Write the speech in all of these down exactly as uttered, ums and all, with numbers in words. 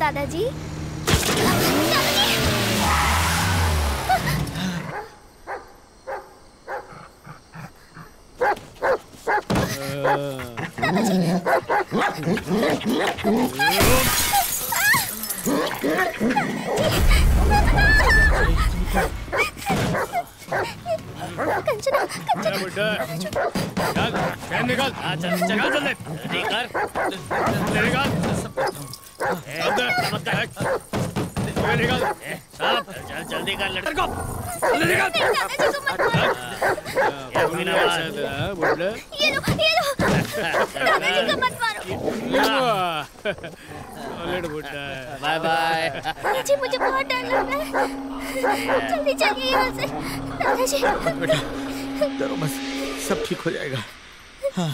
दादाजी। कंचना, कंचना बेटा, चल, चल निकाल, चल, चल जल्दी, निकाल, निकाल, निकाल, साहब, चल जल्दी कर लड़के को, जल्दी निकाल, दादाजी को मत मारो। ये लो, ये लो, दादाजी को मत मारो। Bye bye. जी मुझे बहुत डर लग रहा है, जल्दी चलिए यहाँ से। दादाजी डरो मत, सब ठीक हो जाएगा। हाँ।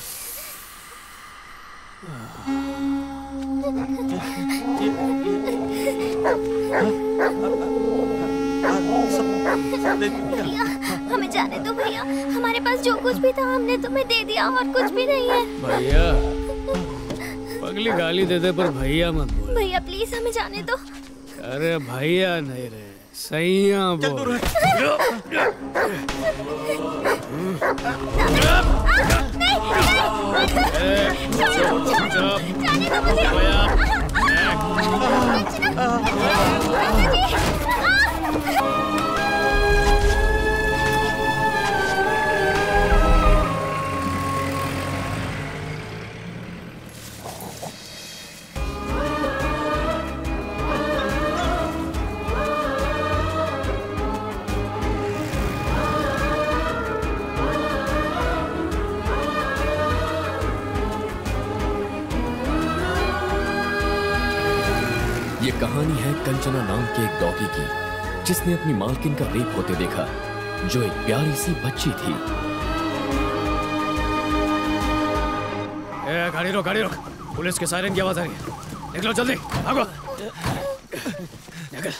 भैया हमें जाने दो भैया, हमारे पास जो कुछ भी था हमने तुम्हें दे दिया और कुछ भी नहीं है। भैया पगली गाली दे दे पर भैया मत बोल। भैया प्लीज हमें जाने दो। अरे भैया नहीं रे, सैया बोल। ये कहानी है कंचना नाम के एक डॉगी की, जिसने अपनी मालकिन का रेप होते देखा, जो एक प्यारी सी बच्ची थी। ए, गाड़ी रोक, गाड़ी रोक, पुलिस के सायरन की आवाज आ रही है। निकलो जल्दी, भागो। निकल।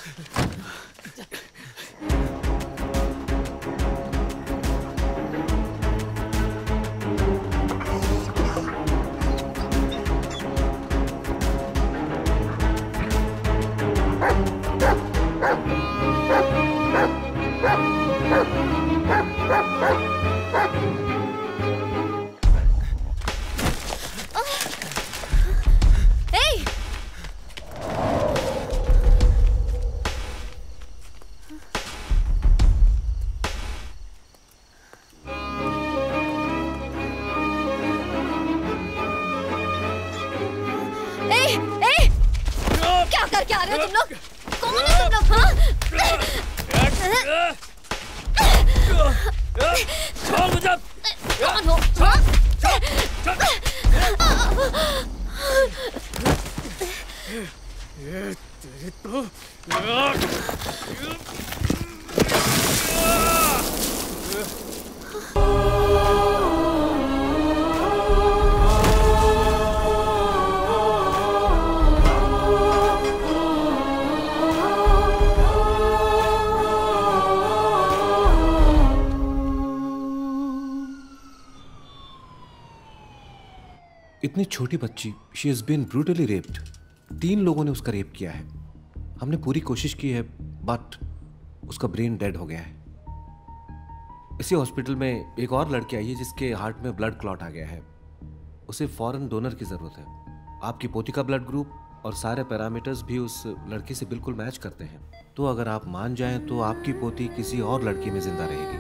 इतनी छोटी बच्ची, she is been brutally raped. तीन लोगों ने उसका रेप किया है। हमने पूरी कोशिश की है, बट उसका ब्रेन डेड हो गया है। इसी हॉस्पिटल में एक और लड़की आई है जिसके हार्ट में ब्लड क्लॉट आ गया है। उसे फॉरेन डोनर की जरूरत है। आपकी पोती का ब्लड ग्रुप और सारे पैरामीटर्स भी उस लड़की से बिल्कुल मैच करते हैं। तो अगर आप मान जाएं तो आपकी पोती किसी और लड़की में जिंदा रहेगी।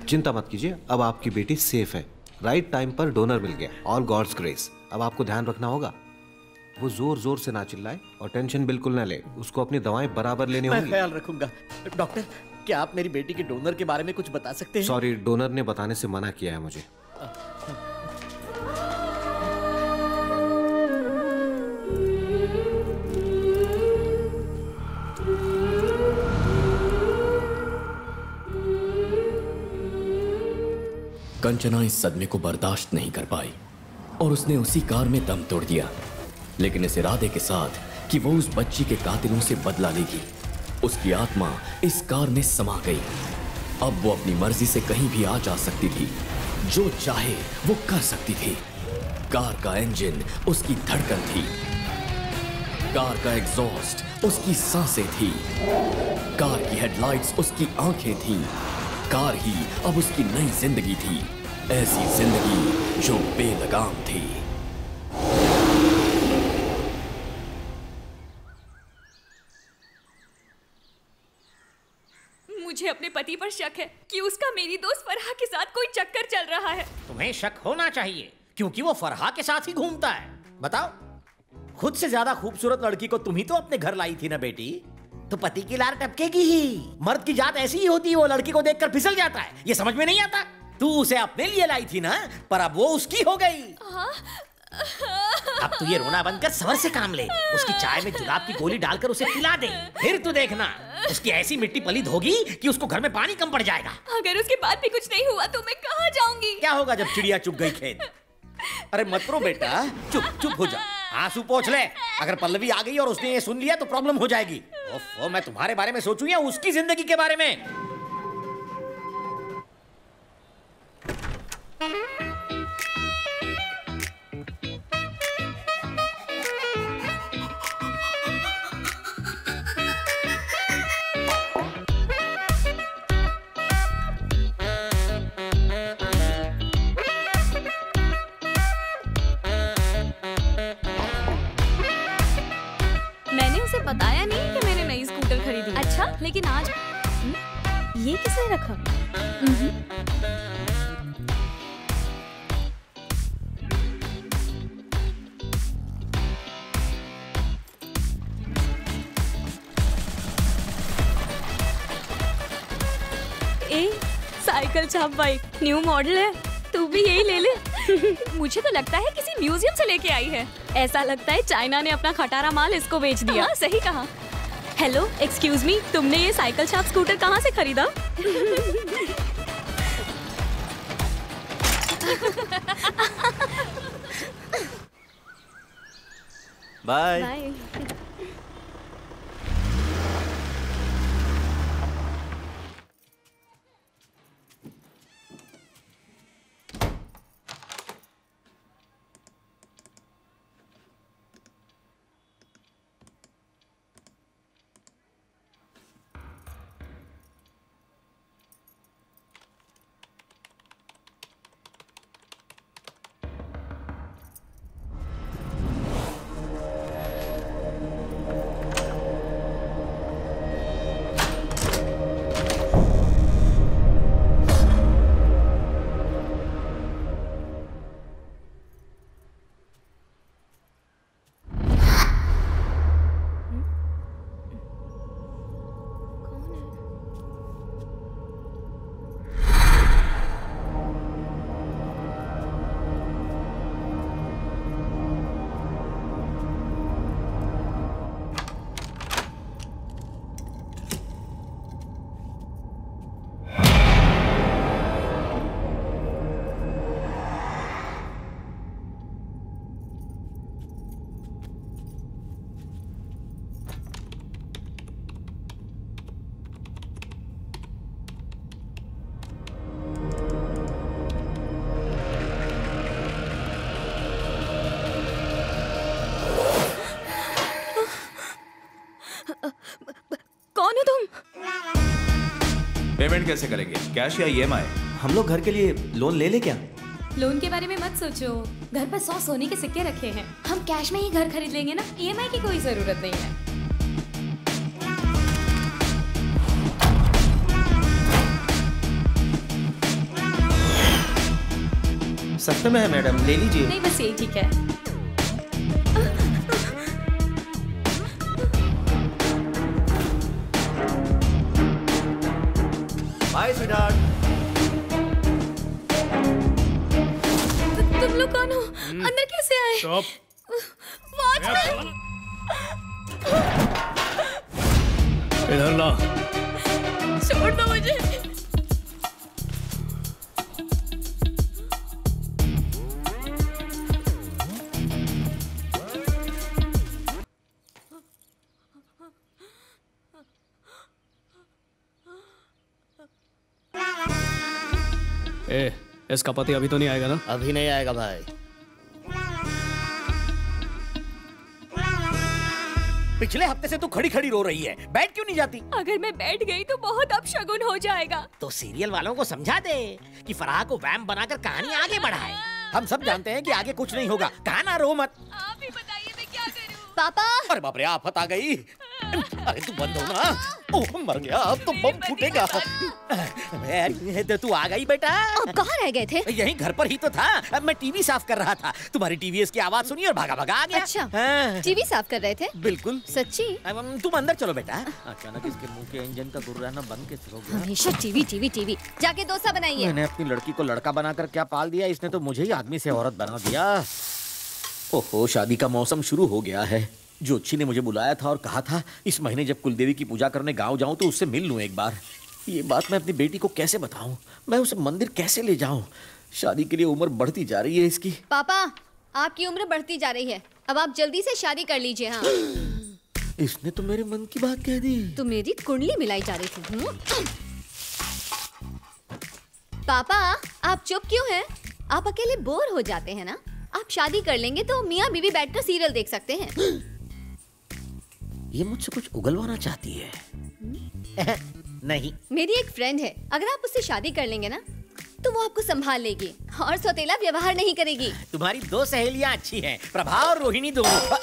चिंता मत कीजिए, अब आपकी बेटी सेफ है। राइट टाइम पर डोनर मिल गया, ऑल गॉड्स ग्रेस। अब आपको ध्यान रखना होगा, वो जोर जोर से ना चिल्लाए और टेंशन बिल्कुल ना ले। उसको अपनी दवाएं बराबर लेनी होंगी। मैं ख्याल रखूंगा। डॉक्टर, क्या आप मेरी बेटी के डोनर के बारे में कुछ बता सकते हैं? सॉरी, डोनर ने बताने से मना किया है मुझे। कंचना इस सदमे को बर्दाश्त नहीं कर पाई और उसने उसी कार में दम तोड़ दिया, लेकिन इस इरादे के साथ कि वो उस बच्ची के कातिलों से बदला लेगी। उसकी आत्मा इस कार में समा गई। अब वो अपनी मर्जी से कहीं भी आ जा सकती थी, जो चाहे वो कर सकती थी। कार का इंजन उसकी धड़कन थी, कार का एग्जॉस्ट उसकी सांसें थी, कार की हेडलाइट्स उसकी आंखें थीं। कार ही अब उसकी नई जिंदगी थी, ऐसी जिंदगी जो बेलगाम थी। मुझे अपने पति पर शक है कि उसका मेरी दोस्त फरहा के साथ कोई चक्कर चल रहा है। तुम्हें शक होना चाहिए, क्योंकि वो फरहा के साथ ही घूमता है। बताओ, खुद से ज्यादा खूबसूरत लड़की को तुम ही तो अपने घर लाई थी ना बेटी, तो पति की लार टपकेगी ही। मर्द की जात ऐसी ही होती है, वो लड़की को देखकर फिसल जाता है। ये समझ में नहीं आता? तू उसे अपने लिए लाई थी ना, पर अब वो उसकी हो गई। अब तू ये रोना बंद कर, सबर से काम ले। उसकी चाय में जुलाब की गोली डालकर उसे पिला दे, फिर तू देखना उसकी ऐसी मिट्टी पलीद होगी कि उसको घर में पानी कम पड़ जाएगा। अगर उसके बाद भी कुछ नहीं हुआ तो मैं कहाँ जाऊंगी? क्या होगा जब चिड़िया चुग गई खेत? अरे मत रो बेटा, चुप चुप हो जा, आंसू पोंछ ले। अगर पल्लवी आ गई और उसने ये सुन लिया तो प्रॉब्लम हो जाएगी। ओफो, मैं तुम्हारे बारे में सोचूं या उसकी जिंदगी के बारे में? बताया नहीं कि मैंने नई स्कूटर खरीदी। अच्छा, लेकिन आज ये किसने रखा? ए, साइकिल छाप बाइक, न्यू मॉडल है, तू भी यही ले ले। मुझे तो लगता है किसी म्यूजियम से लेके आई है। ऐसा लगता है चाइना ने अपना खटारा माल इसको बेच दिया। हाँ, सही कहा। हेलो, एक्सक्यूज मी, तुमने ये साइकिल छाप स्कूटर कहाँ से खरीदा? बाय। बाय। कौन हो तुम? पेमेंट कैसे करेंगे, कैश या ईएमआई? हम लोग घर के लिए लोन ले ले क्या? लोन के बारे में मत सोचो, घर पर सौ सोने के सिक्के रखे हैं। हम कैश में ही घर खरीद लेंगे ना, ईएमआई की कोई जरूरत नहीं है। सस्ते में है मैडम, ले लीजिए। नहीं बस यही ठीक है। Bye sweetheart. तुम लोग कौन हो? अंदर कैसे आए? चुप। वॉचमैन! इधर ला। छोड़ दो मुझे। ए, इसका पति अभी तो नहीं आएगा ना? अभी नहीं आएगा भाई। पिछले हफ्ते से तू खड़ी खड़ी रो रही है, बैठ क्यों नहीं जाती? अगर मैं बैठ गई तो बहुत अपशगुन हो जाएगा। तो सीरियल वालों को समझा दे कि फराह को वैम्प बनाकर कहानी आगे बढ़ाए। हम सब जानते हैं कि आगे कुछ नहीं होगा, कहा ना रो मत। आप ही बताइए मैं क्या करूं? पापा अरे बाप रे, आफत आ गई। अरे तू बंद हो ना। ओह मर गया, अब तो बम फूटेगा। अरे तो तू आ गई बेटा। आप कहाँ रह गए थे? यहीं घर पर ही तो था। अब मैं टीवी साफ कर रहा था, तुम्हारी टीवीएस की आवाज सुनी और भागा भागा आ गया। अच्छा, हाँ। टीवी साफ कर रहे थे? बिल्कुल सच्ची? अब तुम अंदर चलो बेटा। अचानक इसके मुंह के इंजन का गुर्राना बंद कैसे हो गया? हमेशा टीवी टीवी टीवी। जाके डोसा बनाइए। मैंने अपनी लड़की को लड़का बनाकर क्या पाल दिया, इसने तो मुझे ही आदमी से औरत बना दिया। ओहो, शादी का मौसम शुरू हो गया है। ज्योतिषी ने मुझे बुलाया था और कहा था इस महीने जब कुलदेवी की पूजा करने गांव जाऊं तो उससे मिल लूं एक बार। ये बात मैं अपनी बेटी को कैसे बताऊं? मैं उसे मंदिर कैसे ले जाऊं? शादी के लिए उम्र बढ़ती जा रही है इसकी। पापा, आपकी उम्र बढ़ती जा रही है, अब आप जल्दी से शादी कर लीजिए। हाँ, इसने तो मेरे मन की बात कह दी। तो मेरी कुंडली मिलाई जा रही थी। हुँ? पापा, आप चुप क्यों हैं? आप अकेले बोर हो जाते हैं ना? आप शादी कर लेंगे तो मियाँ बीवी बैठकर सीरियल देख सकते हैं। ये मुझसे कुछ उगलवाना चाहती है। नहीं, मेरी एक फ्रेंड है, अगर आप उससे शादी कर लेंगे ना तो वो आपको संभाल लेगी और सौतेला व्यवहार नहीं करेगी। तुम्हारी दो सहेलियां अच्छी हैं, प्रभा और रोहिणी दोनों।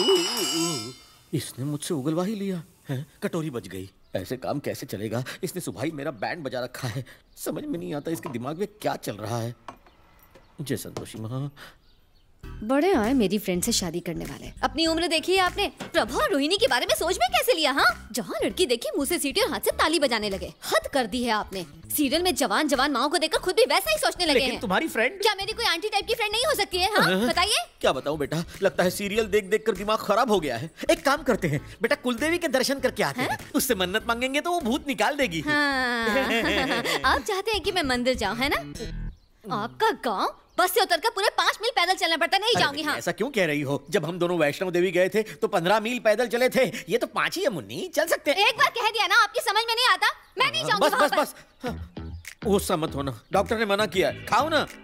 इसने मुझसे उगलवा ही लिया है। कटोरी बच गई। ऐसे काम कैसे चलेगा? इसने सुबह ही मेरा बैंड बजा रखा है। समझ में नहीं आता इसके दिमाग में क्या चल रहा है। जय संतोषी माँ। बड़े आए मेरी फ्रेंड से शादी करने वाले। अपनी उम्र देखी है आपने? प्रभा और रोहिणी के बारे में सोच में कैसे लिया? हाँ, जहाँ लड़की देखी मुंह से सीटी और हाथ से ताली बजाने लगे। हद कर दी है आपने। सीरियल में जवान जवान माओ को देखकर खुद भी वैसा ही सोचने लगे हैं। तुम्हारी फ्रेंड क्या मेरी कोई आंटी टाइप की फ्रेंड नहीं हो सकती है? हाँ, बताइए। क्या बताऊं बेटा, लगता है सीरियल देख देख कर दिमाग खराब हो गया है। एक काम करते हैं बेटा, कुलदेवी के दर्शन करके आते हैं। उससे मन्नत मांगेंगे तो वो भूत निकाल देगी। आप चाहते हैं कि मैं मंदिर जाऊँ, है ना? आपका गाँव बस से उतरकर पूरे पाँच मील पैदल चलना पड़ता। नहीं जाऊंगी। हाँ, ऐसा क्यों कह रही हो? जब हम दोनों वैष्णो देवी गए थे तो पंद्रह मील पैदल चले थे। ये तो पाँच ही है मुन्नी, चल सकते हैं। एक बार कह दिया ना, आपकी समझ में नहीं आता। मैं नहीं जाऊंगी। बस बस बस, हाँ। गुस्सा मत होना, डॉक्टर ने मना किया है। खाओ ना।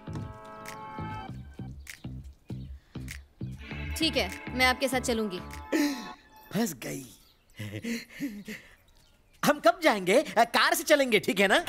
ठीक है, मैं आपके साथ चलूंगी। फंस गई। हम कब जाएंगे? कार से चलेंगे, ठीक है ना?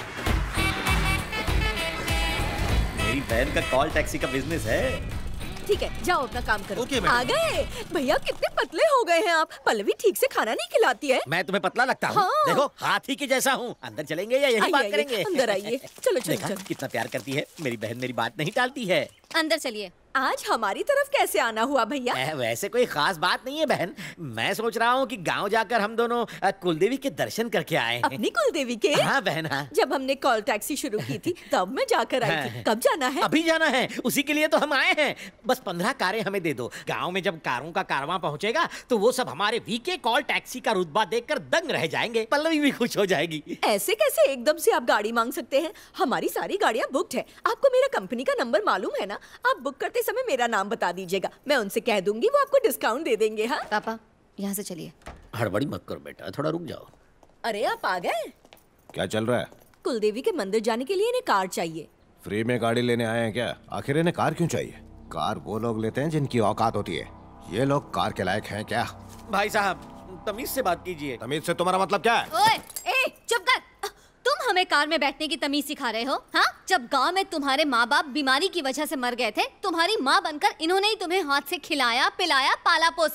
मेरी बहन का कॉल टैक्सी का बिजनेस है। ठीक है, जाओ अपना काम करो। ओके, आ गए भैया, कितने पतले हो गए हैं आप। पल्लवी ठीक से खाना नहीं खिलाती है। मैं तुम्हें पतला लगता हूँ? हाँ। देखो, हाथी के जैसा हूँ। अंदर चलेंगे या यही बात करेंगे? अंदर आइए। चलो चलो देखा, चलो। कितना प्यार करती है मेरी बहन, मेरी बात नहीं टालती है। अंदर चलिए। आज हमारी तरफ कैसे आना हुआ भैया? ऐ, वैसे कोई खास बात नहीं है बहन। मैं सोच रहा हूँ कि गांव जाकर हम दोनों अ, कुलदेवी के दर्शन करके आए हैं। अपनी कुलदेवी के? हाँ बहन, हाँ। जब हमने कॉल टैक्सी शुरू की थी तब मैं जाकर आई थी। कब जाना है? अभी जाना है, उसी के लिए तो हम आए हैं। बस पंद्रह कारें हमें दे दो। गांव में जब कारों का कारवां पहुंचेगा तो वो सब हमारे वीके कॉल टैक्सी का रुतबा देखकर दंग रह जाएंगे। पल्लवी भी खुश हो जाएगी। ऐसे कैसे एकदम से आप गाड़ी मांग सकते हैं? हमारी सारी गाड़ियाँ बुकड है। आपको मेरा कंपनी का नंबर मालूम है ना? आप बुक करते समय मेरा नाम बता दीजिएगा, मैं उनसे कह दूंगी, वो आपको डिस्काउंट दे देंगे। हाँ पापा, यहाँ से चलिए। हड़बड़ी मत करो बेटा, थोड़ा रुक जाओ। अरे आप आ गए? क्या चल रहा है? कुलदेवी के मंदिर जाने के लिए इन्हें कार चाहिए। फ्री में गाड़ी लेने आए हैं क्या? आखिर इन्हें कार क्यों चाहिए? कार वो लोग लेते हैं जिनकी औकात होती है। ये लोग कार के लायक हैं क्या? भाई साहब, तमीज से बात कीजिए। तमीज से तुम्हारा मतलब क्या है? ओए, ए, चुप कर। तुम हमें कार में बैठने की तमीज सिखा रहे हो? हाँ, जब गांव में तुम्हारे माँ बाप बीमारी की वजह से मर गए थे, तुम्हारी माँ बनकर इन्होंने ही तुम्हें हाथ से खिलाया, पिलाया, पाला पोसा।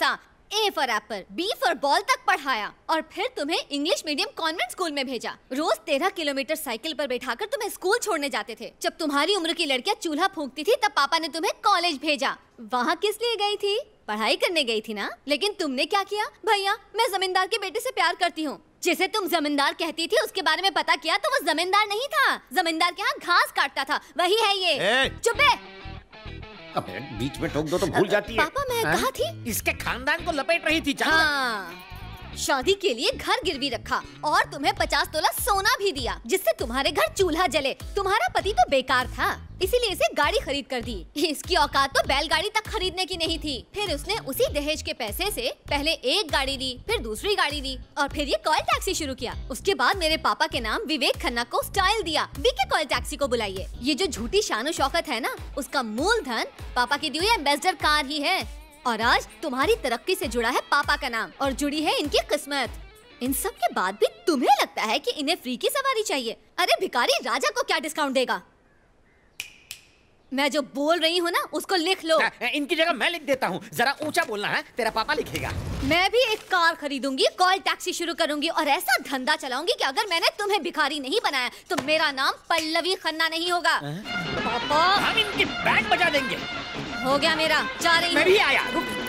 A for apple, B for ball तक पढ़ाया और फिर तुम्हें इंग्लिश मीडियम कॉन्वेंट स्कूल में भेजा। रोज तेरह किलोमीटर साइकिल पर बैठाकर तुम्हें स्कूल छोड़ने जाते थे। जब तुम्हारी उम्र की लड़कियां चूल्हा फूंकती थी तब पापा ने तुम्हें कॉलेज भेजा। वहाँ किस लिए गई थी? पढ़ाई करने गई थी ना। लेकिन तुमने क्या किया? भैया मैं जमींदार के बेटे से प्यार करती हूँ। जिसे तुम जमींदार कहती थी उसके बारे में पता किया तो वो जमींदार नहीं था, जमींदार के यहाँ घास काटता था, वही है ये। चुप है। अबे बीच में टोक दो तो भूल जाती है। पापा मैं कहा थी इसके खानदान को लपेट रही थी। हाँ, शादी के लिए घर गिरवी रखा और तुम्हें पचास तोला सोना भी दिया जिससे तुम्हारे घर चूल्हा जले। तुम्हारा पति तो बेकार था इसीलिए इसे गाड़ी खरीद कर दी। इसकी औकात तो बैलगाड़ी तक खरीदने की नहीं थी। फिर उसने उसी दहेज के पैसे से पहले एक गाड़ी ली, फिर दूसरी गाड़ी ली और फिर ये कॉल टैक्सी शुरू किया। उसके बाद मेरे पापा के नाम विवेक खन्ना को स्टाइल दिया। बीके कॉल टैक्सी को बुलाइए। ये जो झूठी शान शौकत है ना, उसका मूल धन पापा की दी हुई एम्बेसडर कार ही है। और आज तुम्हारी तरक्की से जुड़ा है पापा का नाम और जुड़ी है इनकी किस्मत। इन सब के बाद भी तुम्हें लगता है कि इन्हें फ्री की सवारी चाहिए? अरे भिखारी राजा को क्या डिस्काउंट देगा? मैं जो बोल रही हूँ ना उसको लिख लो। इनकी जगह मैं लिख देता हूँ। जरा ऊंचा बोलना है, तेरा पापा लिखेगा। मैं भी एक कार खरीदूंगी, कॉल टैक्सी शुरू करूंगी और ऐसा धंधा चलाऊंगी कि अगर मैंने तुम्हें भिखारी नहीं बनाया तो मेरा नाम पल्लवी खन्ना नहीं होगा। पापा हम इनकी बैंड बजा देंगे। हो गया मेरा, जा रही मैं भी आया।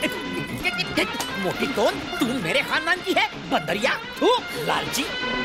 मोटी तोन, तू मेरे खानदान की है बंदरिया, तू लालची।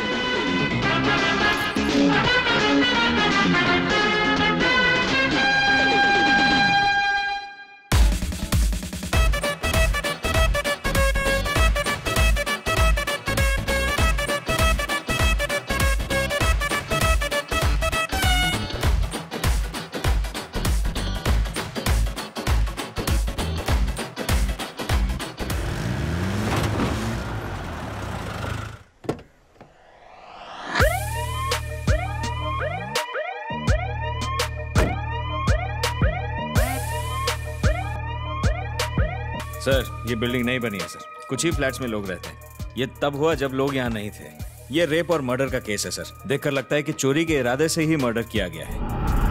सर ये बिल्डिंग नहीं बनी है सर, कुछ ही फ्लैट्स में लोग रहते हैं। ये तब हुआ जब लोग यहाँ नहीं थे। ये रेप और मर्डर का केस है सर। देखकर लगता है कि चोरी के इरादे से ही मर्डर किया गया है।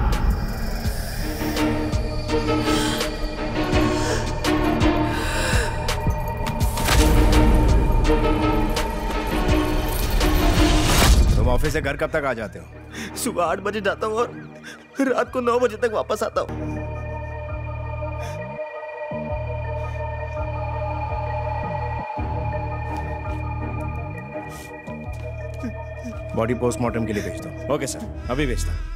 तुम ऑफिस से घर कब तक आ जाते हो? सुबह आठ बजे जाता हूँ और रात को नौ बजे तक वापस आता हूँ। बॉडी पोस्टमार्टम के लिए भेज दो। ओके सर, अभी भेजता हूँ।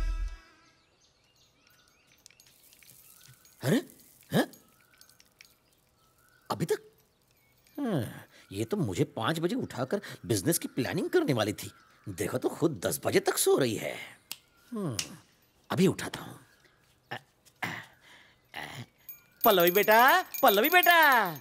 अरे हैं? अभी तक? हाँ, ये तो मुझे पांच बजे उठाकर बिजनेस की प्लानिंग करने वाली थी। देखो तो खुद दस बजे तक सो रही है। अभी उठाता हूँ। पल्लवी बेटा, पल्लवी बेटा।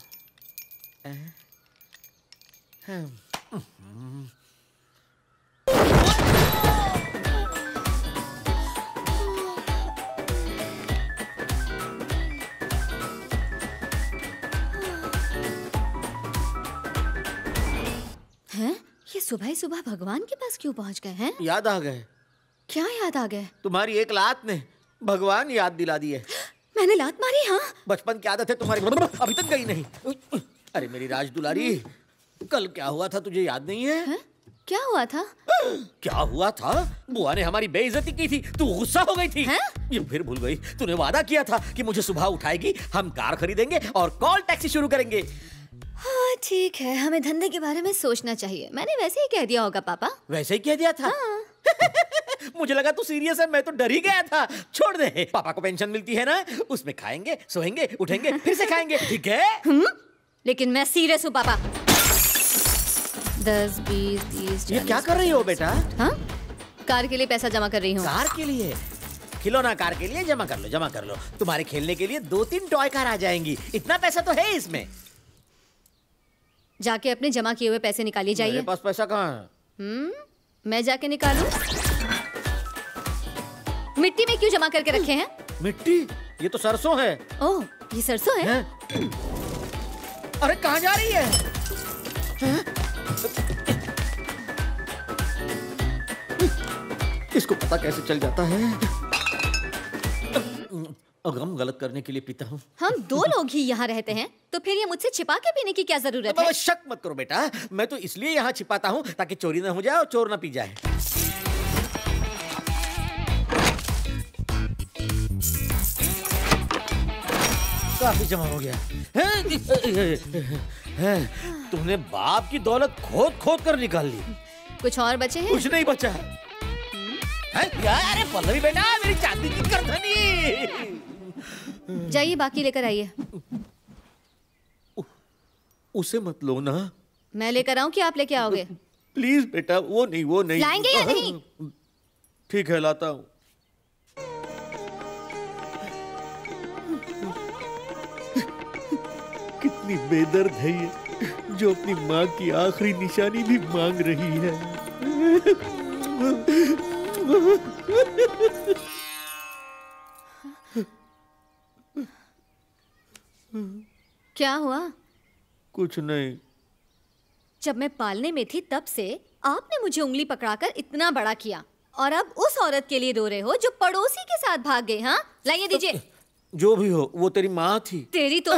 हैं? ये सुबह ही सुबह भगवान के पास क्यों पहुंच गए हैं? याद आ गए। क्या याद आ गए? तुम्हारी एक लात ने भगवान याद दिला दी है। मैंने लात मारी? हाँ। बचपन की आदत है तुम्हारी, अभी तक गई नहीं। अरे मेरी राज दुलारी, कल क्या हुआ था तुझे याद नहीं है? है? क्या हुआ था? क्या हुआ था? बुआ ने हमारी बेइज्जती की थी, तू गुस्सा हो गई थी। है? ये फिर भूल गई। तूने वादा किया था कि मुझे सुबह उठाएगी, हम कार खरीदेंगे और कॉल टैक्सी शुरू करेंगे। हाँ ठीक है, हमें धंधे के बारे में सोचना चाहिए। मैंने वैसे ही कह दिया होगा पापा। वैसे ही कह दिया था? हाँ। मुझे लगा तू सीरियस है, मैं तो डर ही गया था। छोड़ दे, पापा को पेंशन मिलती है ना, उसमें खाएंगे, सोएंगे, उठेंगे, फिर से खाएंगे, ठीक है? हुँ? लेकिन मैं सीरियस हूँ पापा। दस बीस तीस। ये क्या कर रही हो बेटा? हाँ? कार के लिए पैसा जमा कर रही हूँ। कार के लिए? खिलौना कार के लिए जमा कर लो, जमा कर लो। तुम्हारे खेलने के लिए दो तीन टॉय कार आ जाएंगी। इतना पैसा तो है इसमें। जाके अपने जमा किए हुए पैसे निकालिए जाइए। मेरे पास पैसा कहाँ है? हम्म, मैं जाके निकालूं? मिट्टी में क्यों जमा करके रखे हैं? मिट्टी? ये तो सरसों है। ओह, ये सरसों है? है? अरे कहाँ जा रही है? है? इसको पता कैसे चल जाता है? गम गलत करने के लिए पीता हूँ। हम दो लोग ही यहाँ रहते हैं, तो फिर ये मुझसे छिपा के पीने की क्या जरूरत है? शक मत करो बेटा, मैं तो इसलिए यहाँ छिपाता हूँ ताकि चोरी न हो जाए और चोर न पी जाए। काफी जमा हो गया। तुमने बाप की दौलत खोद खोद कर निकाल ली। कुछ और बचे हैं? कुछ नहीं बचा है। अरे पल्लवी बेटा, मेरी चांदी की करधनी। जाइए बाकी लेकर आइए। उसे मत लो ना। मैं लेकर आऊं कि आप लेके आओगे? प्लीज बेटा, वो नहीं वो नहीं। लाएंगे या नहीं? ठीक है, लाता हूँ। कितनी बेदर्द है ये, जो अपनी माँ की आखिरी निशानी भी मांग रही है। क्या हुआ? कुछ नहीं। जब मैं पालने में थी तब से आपने मुझे उंगली पकड़ाकर इतना बड़ा किया, और अब उस औरत के लिए रो रहे हो जो पड़ोसी के साथ भाग गई। हाँ, लाइए दीजिए। जो भी हो, वो तेरी माँ थी। तेरी तो।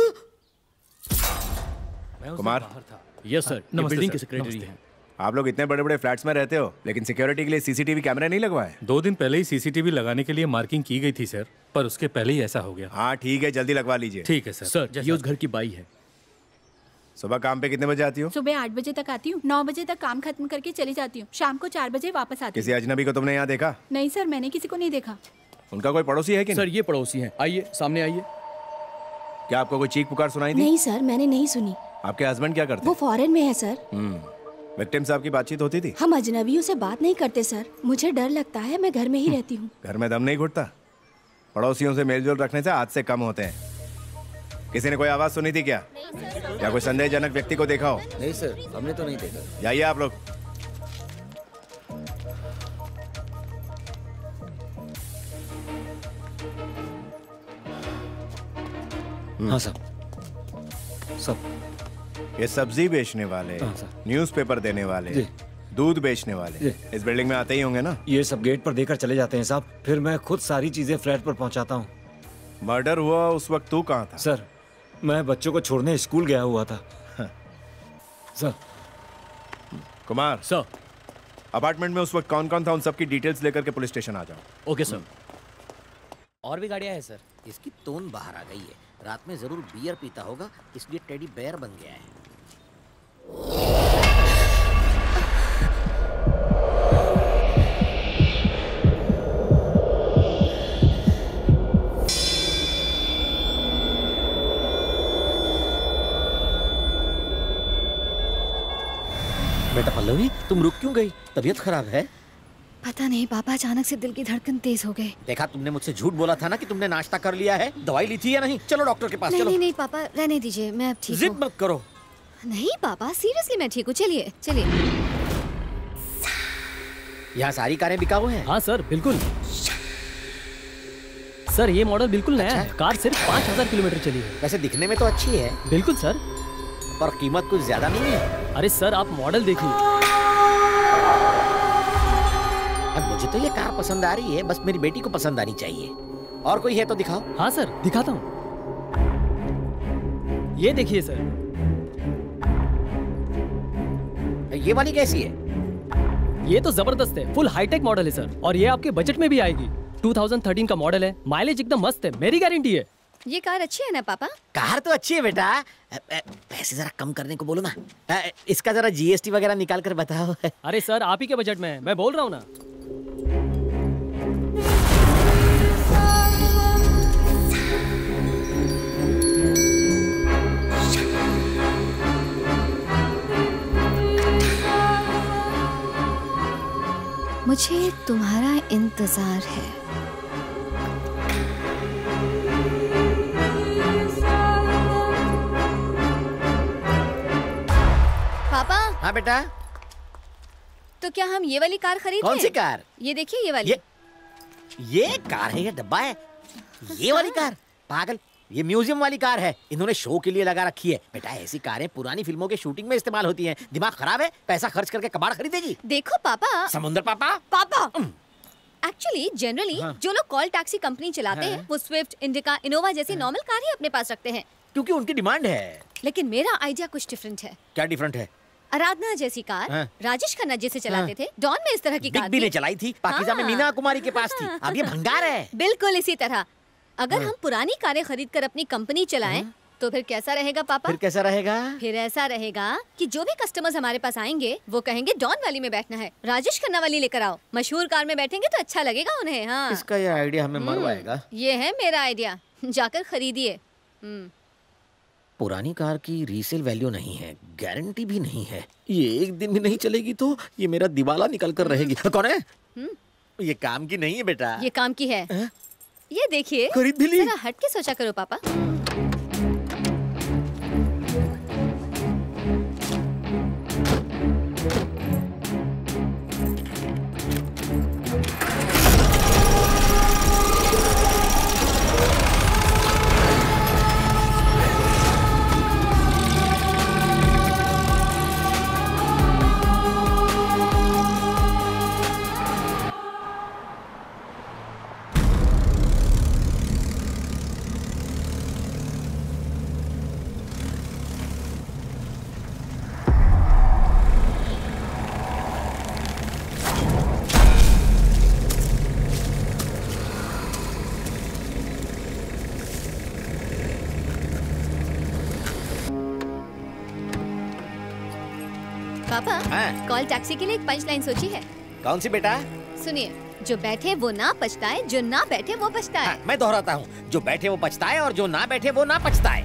कुमार। यस सर, बिल्डिंग की सेक्रेटरी है। आप लोग इतने बड़े बड़े फ्लैट्स में रहते हो, लेकिन सिक्योरिटी के लिए सीसीटीवी कैमरे नहीं लगवाए? दो दिन पहले ही सीसीटीवी लगाने के लिए मार्किंग की गई थी सर, पर उसके पहले ही ऐसा हो गया। हाँ ठीक है, जल्दी लगवा लीजिए। ठीक है सर। सर, ये उस घर की बाई है। सुबह काम पे कितने बजे आती हो? सुबह आठ बजे तक आती हूँ, नौ बजे तक काम खत्म करके चली जाती हूँ, शाम को चार बजे वापस आती हूँ। किसी अजनबी को तुमने यहाँ देखा? नहीं सर, मैंने किसी को नहीं देखा। उनका कोई पड़ोसी है कि सर? ये पड़ोसी हैं, आइए सामने आइए। क्या आपको कोई चीख पुकार सुनाई दी? नहीं सर, मैंने नहीं सुनी। आपके हस्बैंड क्या करते? वो फॉरेन में है सर। विक्टिम से आपकी बातचीत होती थी? हम अजनबियों से बात नहीं करते सर, मुझे डर लगता है, मैं घर में ही रहती हूँ। घर में दम नहीं घुटता? पड़ोसियों से मेलजोल रखने से हाथ से कम होते हैं। किसी ने कोई आवाज सुनी थी क्या? या कोई संदेहजनक व्यक्ति को देखा हो? नहीं सर, हमने तो नहीं देखा। जाइए आप लोग। हाँ सर। सब ये सब्जी बेचने वाले, न्यूज़पेपर देने वाले, दूध बेचने वाले इस बिल्डिंग में आते ही होंगे ना? ये सब गेट पर देकर चले जाते हैं साहब, फिर मैं खुद सारी चीजें फ्लैट पर पहुंचाता हूँ। मर्डर हुआ उस वक्त तू कहाँ था? सर, मैं बच्चों को छोड़ने स्कूल गया हुआ था। सर। कुमार सर, अपार्टमेंट में उस वक्त कौन कौन था, उन सबकी डिटेल्स लेकर के पुलिस स्टेशन आ जाओ। Okay sir. और भी गाड़ियां हैं सर। इसकी टोन बाहर आ गई है, रात में जरूर बियर पीता होगा, इसलिए टेडी बेयर बन गया है। बेटा पल्लवी, तुम रुक क्यों गई? तबीयत खराब है? पता नहीं पापा, अचानक से दिल की धड़कन तेज हो गई। देखा, तुमने मुझसे झूठ बोला था ना कि तुमने नाश्ता कर लिया है। दवाई ली थी या नहीं? चलो डॉक्टर के पास। नहीं चलो। नहीं नहीं पापा, रहने दीजिए, मैं अब ठीक हूँ। जिद मत करो। नहीं पापा, सीरियसली मैं ठीक हूँ। चलिए चलिए। यहाँ सारी कारें बिकाऊ हैं? हाँ सर, बिल्कुल। सर, ये मॉडल बिल्कुल नया अच्छा? है। कार सिर्फ पाँच हजार किलोमीटर चली है। वैसे दिखने में तो अच्छी है। बिल्कुल सर। पर कीमत कुछ ज्यादा नहीं है? अरे सर, आप मॉडल देखिए। अब मुझे तो ये कार पसंद आ रही है, बस मेरी बेटी को पसंद आनी चाहिए। और कोई है तो दिखाओ। हाँ सर, दिखाता हूँ। ये देखिए सर। ये वाली कैसी है? ये तो जबरदस्त है, फुल हाईटेक मॉडल है सर, और ये आपके बजट में भी आएगी। दो हज़ार तेरह का मॉडल है, माइलेज एकदम मस्त है, मेरी गारंटी है। ये कार अच्छी है ना पापा? कार तो अच्छी है बेटा, पैसे जरा कम करने को बोलो ना। इसका जरा जीएसटी वगैरह निकाल कर बताओ। अरे सर, आप ही के बजट में है, मैं बोल रहा हूँ ना। मुझे तुम्हारा इंतजार है। पापा। हाँ बेटा। तो क्या हम ये वाली कार खरीदें? कौन सी कार? ये देखिए, ये वाली। ये, ये कार है या डब्बा है? ये वाली कार? पागल, ये म्यूजियम वाली कार है, इन्होंने शो के लिए लगा रखी है। बेटा, ऐसी कारें पुरानी फिल्मों के शूटिंग में इस्तेमाल होती हैं। दिमाग खराब है? पैसा खर्च करके कबाड़ खरीदेगी? देखो पापा। समुंदर पापा। पापा। एक्चुअली जनरली हाँ। जो लोग कॉल टैक्सी कंपनी चलाते हाँ। हैं वो स्विफ्ट, इंडिका, इनोवा जैसी नॉर्मल कार ही अपने पास रखते हैं, क्योंकि उनकी डिमांड है। लेकिन मेरा आइडिया कुछ डिफरेंट है। क्या डिफरेंट है? आराधना जैसी कार हाँ। राजेश खन्ना जिसे चलाते थे, डॉन में इस तरह की बिग कार बी थी। ने चलाई थी, पाकिजा में हाँ। मीना कुमारी के पास थी। अब ये भंगार है। बिल्कुल इसी तरह अगर हाँ। हम पुरानी कारें खरीद कर अपनी कंपनी चलाएं तो फिर कैसा रहेगा पापा? फिर कैसा रहेगा? फिर ऐसा रहेगा कि जो भी कस्टमर्स हमारे पास आएंगे वो कहेंगे डॉन वाली में बैठना है, राजेश खन्ना वाली लेकर आओ। मशहूर कार में बैठेंगे तो अच्छा लगेगा उन्हें। हाँ, इसका ये आइडिया हमें हम्म, मरवाएगा। ये है मेरा आइडिया, जाकर खरीदिए। हम्म, पुरानी कार की रीसेल वैल्यू नहीं है, गारंटी भी नहीं है। ये एक दिन भी नहीं चलेगी तो ये मेरा दिवाला निकल कर रहेगी। कौन है? ये काम की नहीं है बेटा। ये काम की है। ये देखिए, खरीद भी ली। जरा हट के सोचा करो पापा। पापा, हाँ। कॉल टैक्सी के लिए एक पंच लाइन सोची है। कौन सी बेटा? सुनिए, जो बैठे वो ना पछताए, जो ना बैठे वो पछताए। हाँ, मैं दोहराता हूँ, जो बैठे वो पछताए और जो ना बैठे वो ना पछताए।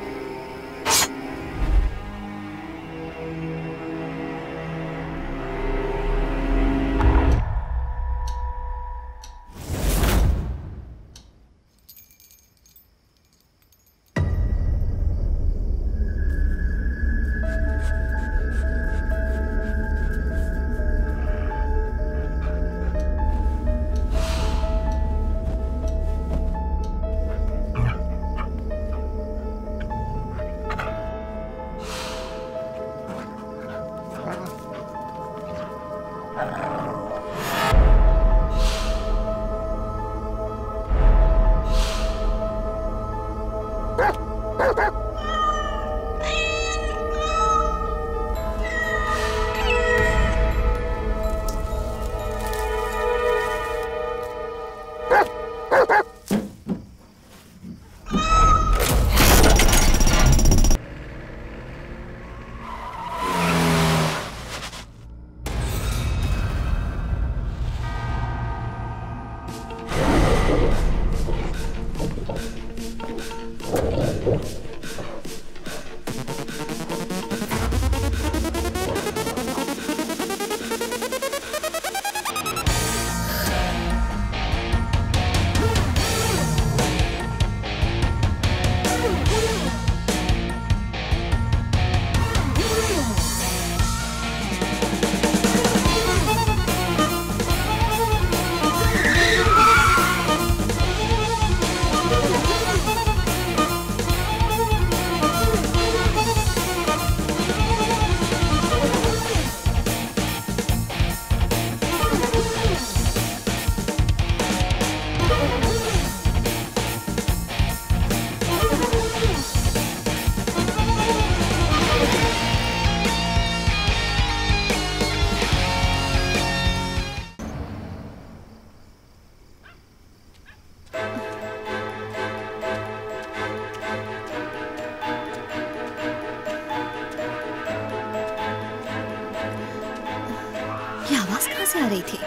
ये आवाज कहाँ से आ रही थी?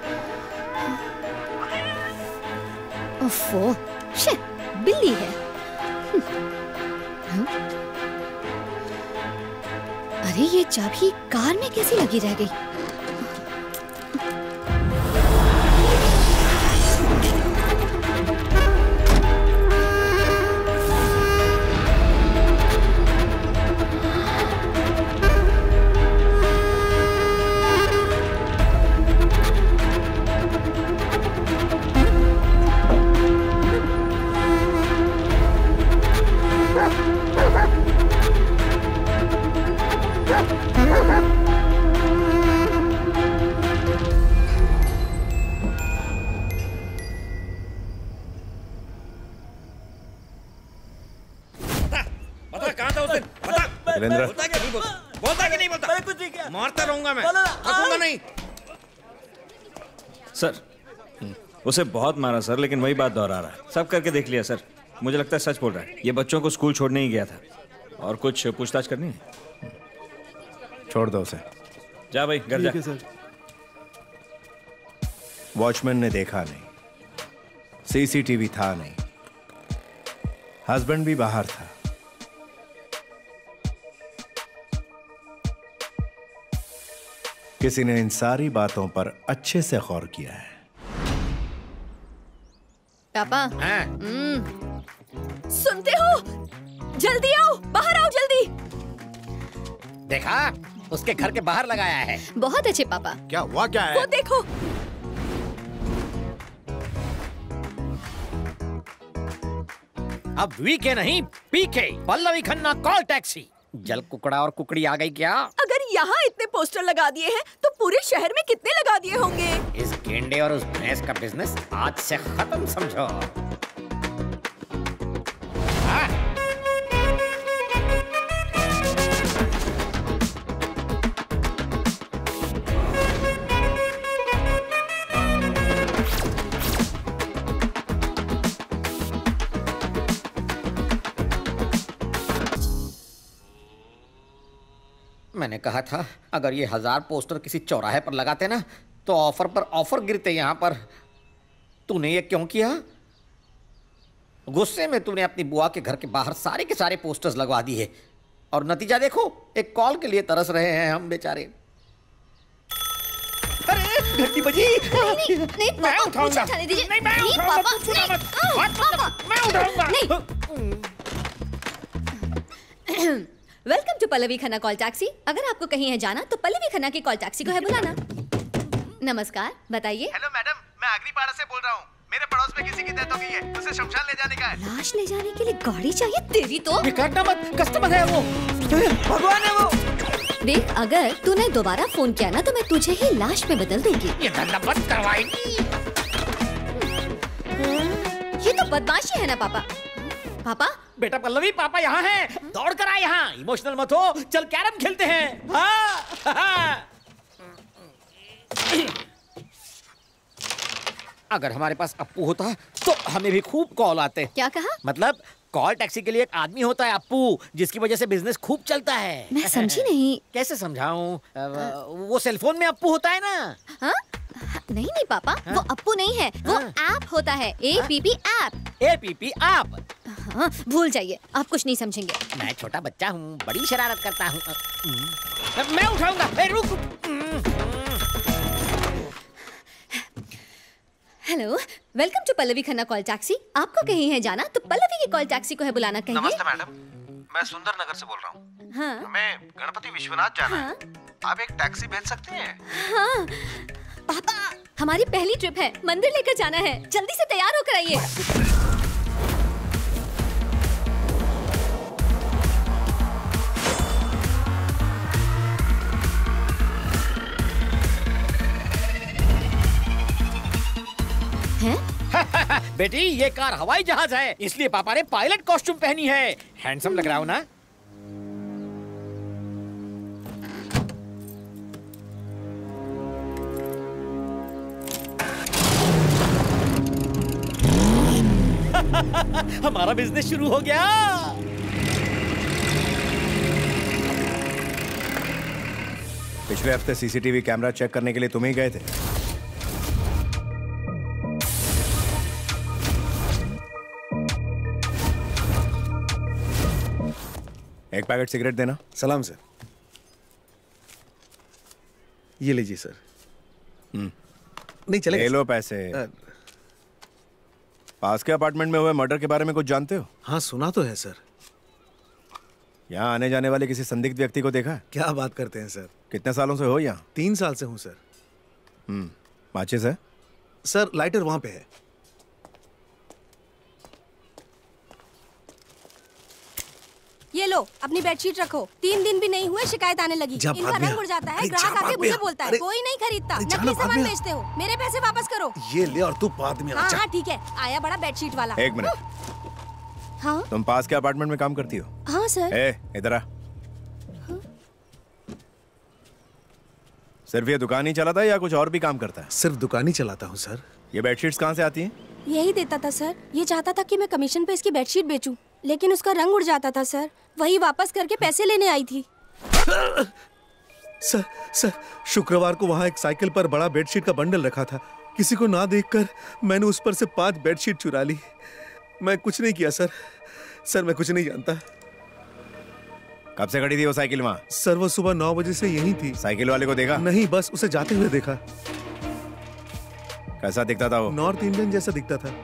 ओफो, शिट, बिल्ली है। हम्म। अरे ये चाबी कार में कैसी लगी रह गई? वीरेंद्र बोलता क्या नहीं बोलता बोलता क्या नहीं बोलता मैं कुछ नहीं किया मारता रहूंगा मैं रखूंगा नहीं सर उसे बहुत मारा सर लेकिन वही बात दोहरा रहा है सब करके देख लिया सर मुझे लगता है सच बोल रहा है ये बच्चों को स्कूल छोड़ने ही गया था और कुछ पूछताछ करनी है छोड़ दो उसे जा भाई घर जा सर वॉचमैन ने देखा नहीं सीसीटीवी था नहीं हस्बैंड भी बाहर था किसी ने इन सारी बातों पर अच्छे से गौर किया है पापा सुनते हो जल्दी आओ बाहर आओ जल्दी देखा उसके घर के बाहर लगाया है बहुत अच्छे पापा क्या हुआ क्या है वो देखो अब वी के नहीं पी के पल्लवी खन्ना कॉल टैक्सी जल कुकड़ा और कुकड़ी आ गई क्या अगर यहाँ इतने पोस्टर लगा दिए हैं तो पूरे शहर में कितने लगा दिए होंगे इस गेंडे और उस भैंस का बिजनेस आज से खत्म समझो हाँ? मैंने कहा था अगर ये हजार पोस्टर किसी चौराहे पर लगाते ना तो ऑफर पर ऑफर गिरते यहाँ पर तूने ये क्यों किया गुस्से में तूने अपनी बुआ के घर के बाहर सारे के सारे पोस्टर्स लगवा दिए और नतीजा देखो एक कॉल के लिए तरस रहे हैं हम बेचारे अरे घंटी बजी नहीं, नहीं, मैं उठाऊंगा नहीं, नहीं मैं नहीं, उठाऊंगा पापा, पूछूंगा नहीं, मत आ, हाथ मत पापा। मैं उठाऊंगा welcome to Pallavi Khanna call taxi अगर आपको कहीं है जाना तो पल्लवी खन्ना की कॉल टैक्सी को है बुलाना नमस्कार बताइए हेलो मैडम मैं अग्निपाड़ा से बोल रहा हूँ मेरे पड़ोस में किसी की डेथ हो गई है उसे शमशान ले जाने का है लाश ले जाने के लिए गाड़ी चाहिए तेरी तो काटना मत कस्टमर है वो भगवान है वो देख अगर तूने दोबारा फोन किया ना तो मैं तुझे ही लाश में बदल दूंगी ये धंधा बंद करवाएगी ये तो बदमाशी है ना पापा पापा बेटा पल्लवी पापा यहाँ हैं दौड़ कर आ यहाँ इमोशनल मत हो चल कैरम खेलते हैं हाँ, हाँ। अगर हमारे पास अप्पू होता तो हमें भी खूब कॉल आते क्या कहा मतलब कॉल टैक्सी के लिए एक आदमी होता है अप्पू जिसकी वजह से बिजनेस खूब चलता है मैं समझी नहीं कैसे समझाऊं वो सेलफोन में अप्पू होता है ना हाँ? नहीं नहीं पापा हाँ? वो अप्पू नहीं है वो ऐप होता है A P P app A P P app हाँ भूल जाइए आप कुछ नहीं समझेंगे मैं छोटा बच्चा हूँ बड़ी शरारत करता हूँ मैं उठाऊंगा रुक hello welcome to Pallavi Khanna call taxi आपको कहीं है जाना तो पल्लवी की कॉल टैक्सी को है बुलाना कहिए नमस्ते मैडम मैं सुंदर नगर से बोल रहा हूँ हाँ हमें गणपति विश्वनाथ जाना हाँ? है आप एक टैक्सी भेज सकती हैं हाँ पापा हमारी पहली ट्रिप है मंदिर लेकर जाना है जल्दी से तैयार होकर आइए बेटी ये कार हवाई जहाज है इसलिए पापा ने पायलट कॉस्ट्यूम पहनी है हैंडसम लग रहा हूँ ना हमारा बिजनेस शुरू हो गया पिछले हफ्ते सीसीटीवी कैमरा चेक करने के लिए तुम ही गए थे एक पैकेट सिगरेट देना सलाम सर ये लीजिए सर नहीं चलेगा ले लो पैसे पास के अपार्टमेंट में हुए मर्डर के बारे में कुछ जानते हो हाँ सुना तो है सर यहाँ आने जाने वाले किसी संदिग्ध व्यक्ति को देखा क्या बात करते हैं सर कितने सालों से हो यहाँ तीन साल से हूँ सर हम्म माचिस है सर लाइटर वहां पे है ये लो अपनी बेडशीट रखो तीन दिन भी नहीं हुए शिकायत आने लगी जा इनका भाग में रंग आ। उड़ जाता है अरे ग्राहक जा आके भाग में मुझे आ। बोलता है अरे- कोई नहीं खरीदता अरे जाना नकली भाग सामान में आ। बेचते हो मेरे पैसे वापस करो ये ले और तू बाद में आ हाँ जा। हाँ ठीक है आया बड़ा बेडशीट वाला एक मिनट हाँ तुम पास के अपार्टमेंट में काम करती हो हाँ सर ए इधर आ सिर्फ ये दुकान ही चलाता है या कुछ और भी काम करता है? सिर्फ दुकान ही चलाता हूँ सर। ये बेडशीट्स कहाँ से आती हैं? यही देता था सर। ये चाहता था कि मैं कमीशन पे इसकी बेडशीट बेचूं, लेकिन उसका रंग उड़ जाता था सर। वही वापस करके पैसे लेने आई थी। सर सर शुक्रवार को वहाँ एक साइकिल पर बड़ा बेडशीट का बंडल रखा था। किसी को ना देखकर मैंने उस पर से पांच बेडशीट चुरा ली। मैं कुछ नहीं किया सर। सर मैं कुछ नहीं जानता। कब से खड़ी थी वो साइकिल वहाँ? सर वो सुबह नौ बजे से यहीं थी। साइकिल वाले को देखा? नहीं, बस उसे जाते हुए देखा। कैसा दिखता था वो? नॉर्थ इंडियन जैसा दिखता था।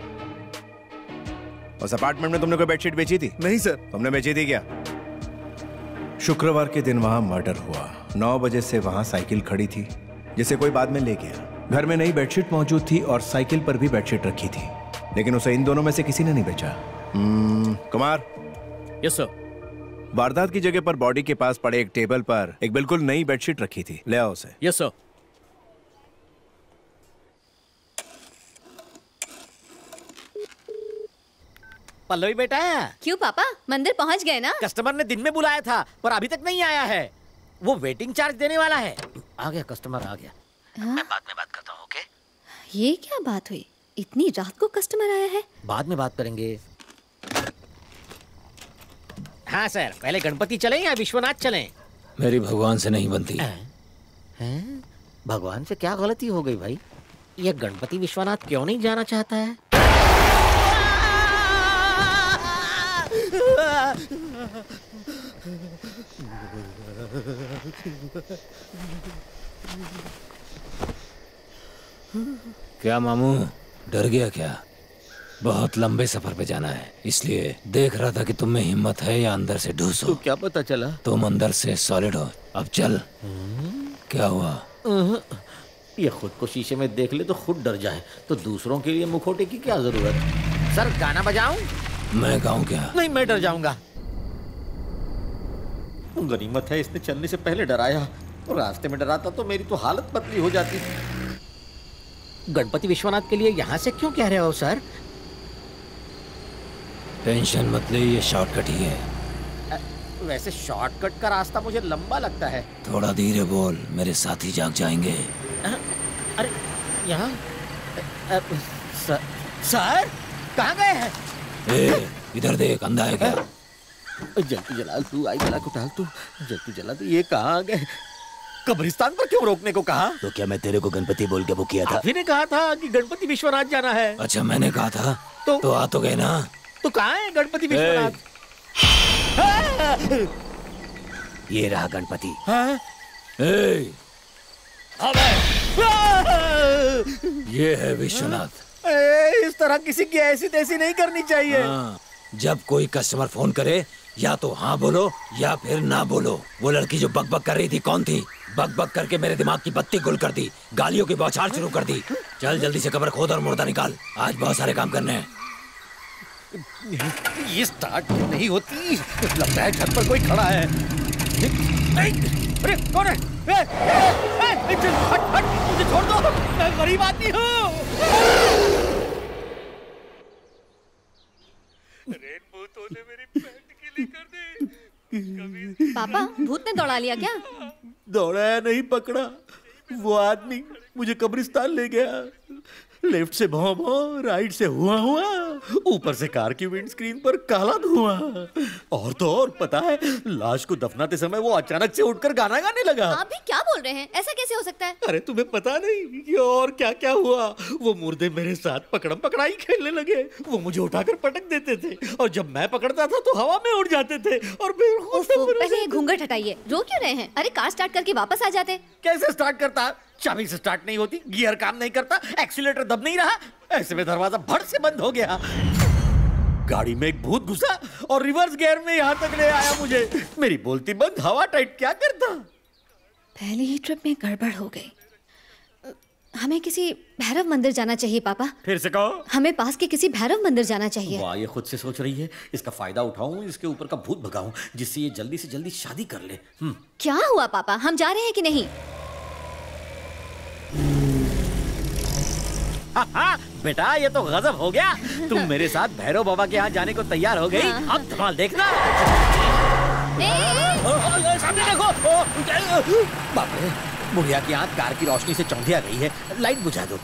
उस अपार्टमेंट में तुमने कोई बेडशीट बेची थी? नहीं सर। तुमने बेची थी क्या? शुक्रवार के दिन वहां मर्डर हुआ। नौ बजे से वहां साइकिल खड़ी थी जिसे कोई बाद में ले गया। घर में नई बेडशीट मौजूद थी और साइकिल पर भी बेडशीट रखी थी, लेकिन उसे इन दोनों में से किसी ने नहीं बेचा। कुमार। Yes sir. वारदात की जगह पर बॉडी के पास पड़े एक टेबल पर एक बिल्कुल नई बेडशीट रखी थी। ले आओ उसे। Yes sir. पल्लवी बेटा। क्यों पापा, मंदिर पहुंच गए ना? कस्टमर ने दिन में बुलाया था पर अभी तक नहीं आया है। वो वेटिंग चार्ज देने वाला है। आ गया कस्टमर, आ गया। हाँ? मैं बाद में बात करता हूँ। ओके? ये क्या बात हुई? इतनी रात को कस्टमर आया है? बाद में बात करेंगे। हाँ सर, पहले गणपति चलें या विश्वनाथ चलें? मेरी भगवान से नहीं बनती। हैं? भगवान से क्या गलती हो गई भाई? ये गणपति विश्वनाथ क्यों नहीं जाना चाहता है? क्या मामू, डर गया क्या? बहुत लंबे सफर पे जाना है, इसलिए देख रहा था कि तुम में हिम्मत है या अंदर से ढूंसो। तो क्या पता चला? तुम अंदर से सॉलिड हो। अब चल। क्या हुआ? ये खुद को शीशे में देख ले तो खुद डर जाए, तो दूसरों के लिए मुखौटे की क्या जरूरत? सर गाना बजाऊं? मैं गाऊं क्या? नहीं, मैं डर जाऊंगा। गनीमत है इसने चलने से पहले डराया, और रास्ते में डराता तो मेरी तो हालत पतली हो जाती। गणपति विश्वनाथ के लिए यहाँ से क्यों कह रहे हो सर? टेंशन मत ले, ये शॉर्टकट ही है। वैसे शॉर्टकट का रास्ता मुझे लंबा लगता है। थोड़ा धीरे बोल, मेरे साथी जाग जाएंगे। अरे यहाँ सर, सर कहाँ गए हैं? ए, इधर देख, अंधा है क्या? जल्दी जला तू, आई जला को टाल तू, जल्दी जला तू। ये कहाँ गए? कब्रिस्तान पर क्यों रोकने को कहा? तो क्या मैं तेरे को गणपति बोल के बुक किया था? आपने कहा था कि गणपति विश्वनाथ जाना है। अच्छा, मैंने कहा था तो, तो आ तो गए ना। तो कहाँ है गणपति विश्वनाथ? ये रहा गणपति। हाँ? ए, ये है विश्वनाथ। ए, इस तरह किसी की ऐसी तैसी नहीं करनी चाहिए। हाँ, जब कोई कस्टमर फोन करे या तो हाँ बोलो या फिर ना बोलो। वो लड़की जो बक बक कर रही थी कौन थी? बक बक करके मेरे दिमाग की बत्ती गुल कर दी, गालियों की बौछार शुरू कर दी। चल जल्दी से कब्र खोद और मुर्दा निकाल, आज बहुत सारे काम करने हैं। ये स्टार्ट नहीं होती, लगता है छत पर कोई खड़ा है। अरे कौन है? ए, ए, ए, हट हट, मुझे छोड़ दो, मैं गरीब आदमी हूँ। रेनबो ने मेरी पैंट गीली कर दी। पापा, भूत ने दौड़ा लिया क्या? दौड़ाया नहीं, पकड़ा। वो आदमी मुझे कब्रिस्तान ले गया। लेफ्ट से भौं भौं, राइट से हुआ हुआ, ऊपर से कार की विंडस्क्रीन पर काला धुआं। और तो और पता है, लाश को दफनाते समय वो अचानक से उठकर गाना गाने लगा। आप भी क्या बोल रहे हैं? ऐसा कैसे हो सकता है? अरे तुम्हें पता नहीं कि और क्या क्या हुआ? वो मुर्दे मेरे साथ पकड़म पकड़ाई खेलने लगे। वो मुझे उठाकर पटक देते थे और जब मैं पकड़ता था तो हवा में उड़ जाते थे। और पहले घूंघट हटाइए, रो क्यों रहे हैं? अरे कार स्टार्ट करके वापस आ जाते। कैसे स्टार्ट करता? चाबी से स्टार्ट नहीं होती, गियर काम नहीं करता, एक्सीलेटर दब नहीं रहा। ऐसे में दरवाजा भड़ से बंद हो गया। गाड़ी में एक भूत घुसा और रिवर्स गियर में यहाँ तक ले आया मुझे। मेरी बोलती बंद, हवा टाइट, क्या करता? पहली ही ट्रिप में गड़बड़ हो गई। हमें किसी भैरव मंदिर जाना चाहिए पापा। फिर से कहो। हमें पास के किसी भैरव मंदिर जाना चाहिए। वाह, ये खुद से सोच रही है। इसका फायदा उठाऊं, इसके ऊपर का भूत भगाऊं, जिससे ये जल्दी से जल्दी शादी कर ले। क्या हुआ पापा, हम जा रहे हैं कि नहीं? हाँ, बेटा ये तो गजब हो गया। तुम मेरे साथ भैरव बाबा के यहाँ जाने को तैयार हो गई। अब धमाल देखना। सामने देखो। बाप रे, बुढ़िया की आंख कार की रोशनी से चौंधिया गई है, लाइट बुझा दो।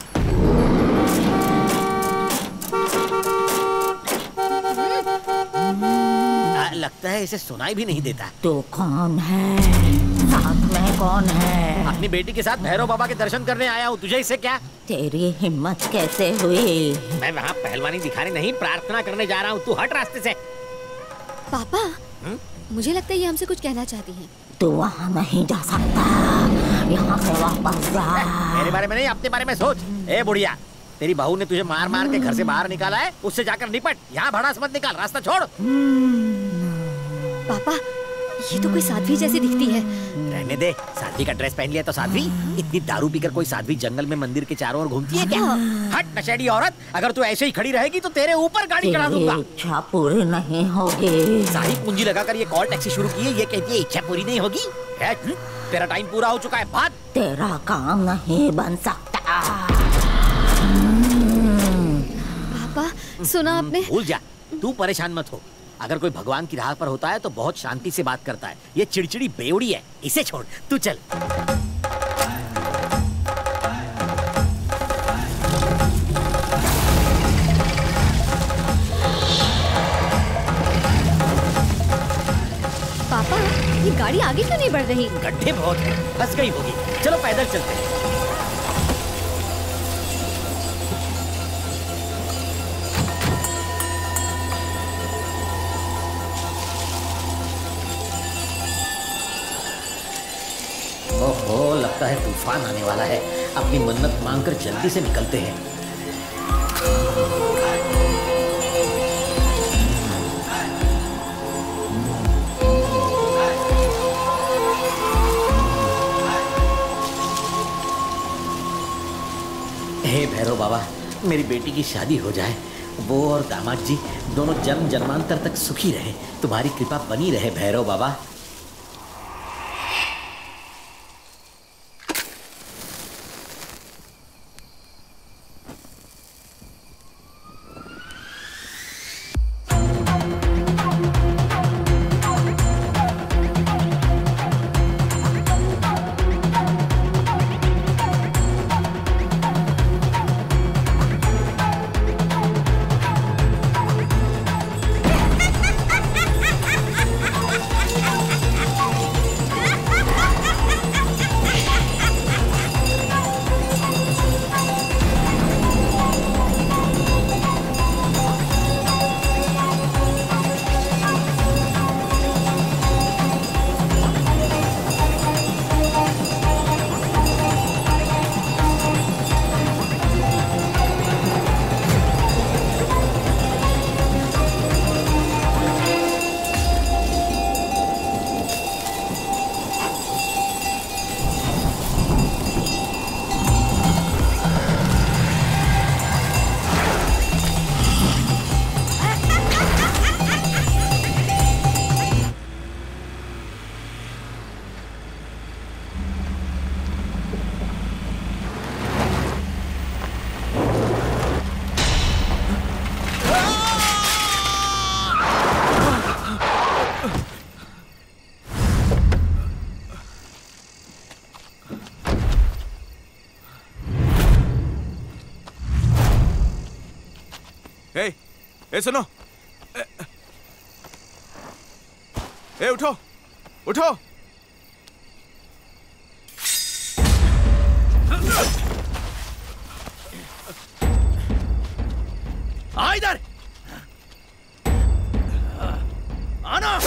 आ, लगता है इसे सुनाई भी नहीं देता। तो कौन है? साथ में कौन है? अपनी बेटी के साथ भैरव बाबा के दर्शन करने आया हूँ, तुझे इससे क्या? तेरी हिम्मत कैसे हुई? मैं वहाँ पहलवानी दिखाने नहीं, प्रार्थना करने जा रहा हूँ। तू हट रास्ते से। पापा, हुँ? मुझे लगता है ये हमसे कुछ कहना चाहती हैं। तू वहाँ नहीं जा सकता, यहाँ से वापस जा। मेरे बारे में नहीं, अपने बारे में सोच। ए बुढ़िया, तेरी बहू ने तुझे मार मार के घर से बाहर निकाला है, उससे जाकर निपट। यहाँ भड़ास मत निकाल, रास्ता छोड़। पापा, ये तो कोई साध्वी जैसी दिखती है। रहने दे, साध्वी का ड्रेस पहन लिया तो साध्वी? इतनी दारू पीकर कोई साध्वी जंगल में मंदिर के चारों ओर घूमती है क्या? हट नशेड़ी औरत, अगर तू ऐसे ही खड़ी रहेगी तो तेरे ऊपर गाड़ी चढ़ा दूंगा। इच्छा पूरी नहीं होगी। सारी पूंजी लगाकर ये कॉल टैक्सी शुरू की है, ये कहती है इच्छा पूरी नहीं होगी। तेरा टाइम पूरा हो चुका है, भाग। तेरा काम नहीं बन सकता। पापा, सुना आपने? भूल जा, तू परेशान मत हो। अगर कोई भगवान की राह पर होता है तो बहुत शांति से बात करता है। ये चिड़चिड़ी बेवड़ी है, इसे छोड़, तू चल। पापा, ये गाड़ी आगे क्यों नहीं बढ़ रही? गड्ढे बहुत हैं, फंस गई होगी। चलो पैदल चलते हैं। ओहो, लगता है तूफान आने वाला है। अपनी मन्नत मांगकर जल्दी से निकलते हैं। हे भैरव बाबा, मेरी बेटी की शादी हो जाए, वो और दामाद जी दोनों जन्म जन्मांतर तक सुखी रहे। तुम्हारी कृपा बनी रहे भैरव बाबा। ए, ए सुनो, ए, ए उठो, उठो। आ इधर, आना।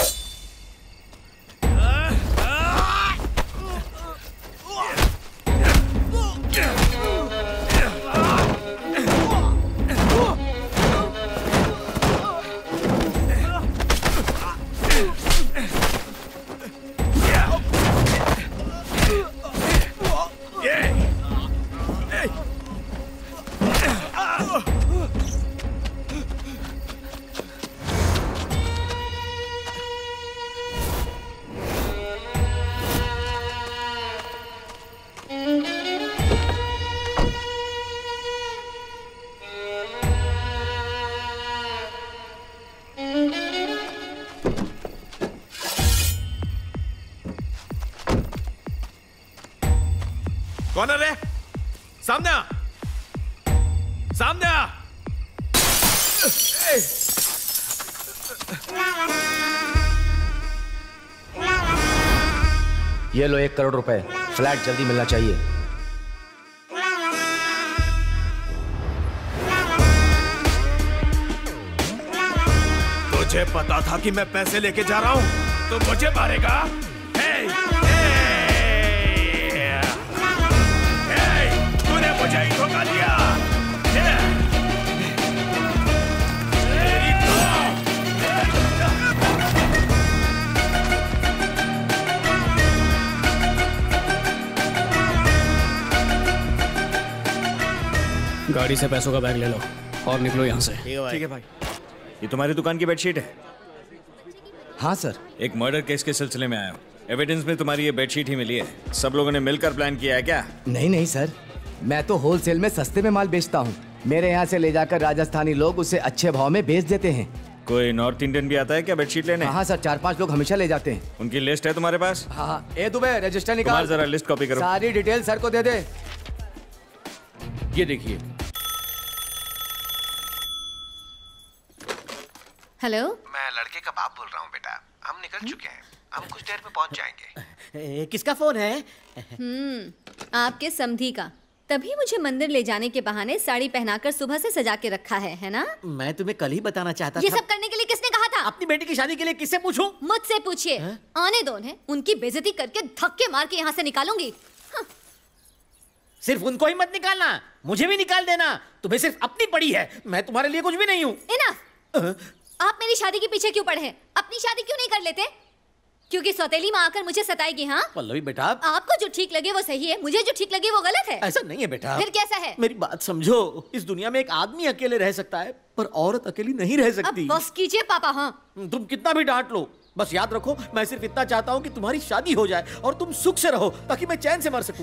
कौन है रे? सामने आ, सामने आ। ये लो एक करोड़ रुपए, फ्लैट जल्दी मिलना चाहिए। तुझे पता था कि मैं पैसे लेके जा रहा हूं तो मुझे मारेगा? हे, हे, हे, तूने मुझे ही धोखा दिया। हे, तेरी गाड़ी से पैसों का बैग ले लो और निकलो यहाँ से। ठीक है भाई। ये तुम्हारी दुकान की बेडशीट है? हाँ सर। एक मर्डर केस के सिलसिले में आया हूँ। एविडेंस में तुम्हारी ये बेडशीट ही मिली है। सब लोगों ने मिलकर प्लान किया है क्या? नहीं नहीं सर, मैं तो होलसेल में सस्ते में माल बेचता हूँ। मेरे यहाँ से ले जाकर राजस्थानी लोग उसे अच्छे भाव में बेच देते हैं। कोई नॉर्थ इंडियन भी आता है क्या बेडशीट लेने? हाँ सर, चार पांच लोग हमेशा ले जाते हैं। उनकी लिस्ट है तुम्हारे पास? हाँ। ए दुबे, रजिस्टर निकाल। जरा लिस्ट कॉपी करो। सारी डिटेल सर को दे दे। ये देखिए। हेलो, मैं लड़के का बाप बोल रहा हूँ बेटा। हम निकल चुके हैं, हम कुछ देर में पहुंच जाएंगे। किसका फोन है? हम्म, आपके समधी का। तभी मुझे मंदिर ले जाने के बहाने साड़ी पहनाकर सुबह से सजा के रखा है, है ना? मैं तुम्हें कल ही बताना चाहता ये था। सब करने के लिए किसने कहा था? अपनी बेटी की शादी के लिए किससे पूछूं? मुझसे पूछिए। आने दो उन्हें, उनकी बेइज्जती करके धक्के मार के यहाँ से निकालूंगी। सिर्फ उनको ही मत निकालना, मुझे भी निकाल देना। तुम्हें सिर्फ अपनी पड़ी है, मैं तुम्हारे लिए कुछ भी नहीं हूँ। इनफ। आप मेरी शादी के पीछे क्यों पड़े हैं? अपनी शादी क्यों नहीं कर लेते? क्योंकि सौतेली माँ आकर मुझे सताएगी। हाँ पल्लवी बेटा, आपको जो ठीक लगे वो सही है, मुझे जो ठीक लगे वो गलत है। ऐसा नहीं है बेटा। फिर कैसा है? मेरी बात समझो। इस दुनिया में एक आदमी अकेले रह सकता है, पर औरत अकेली नहीं रह सकती। अब बस कीजिए पापा। हाँ, तुम कितना भी डांट लो, बस याद रखो मैं सिर्फ इतना चाहता हूँ कि तुम्हारी शादी हो जाए और तुम सुख से रहो, ताकि मैं चैन से मर सकूं।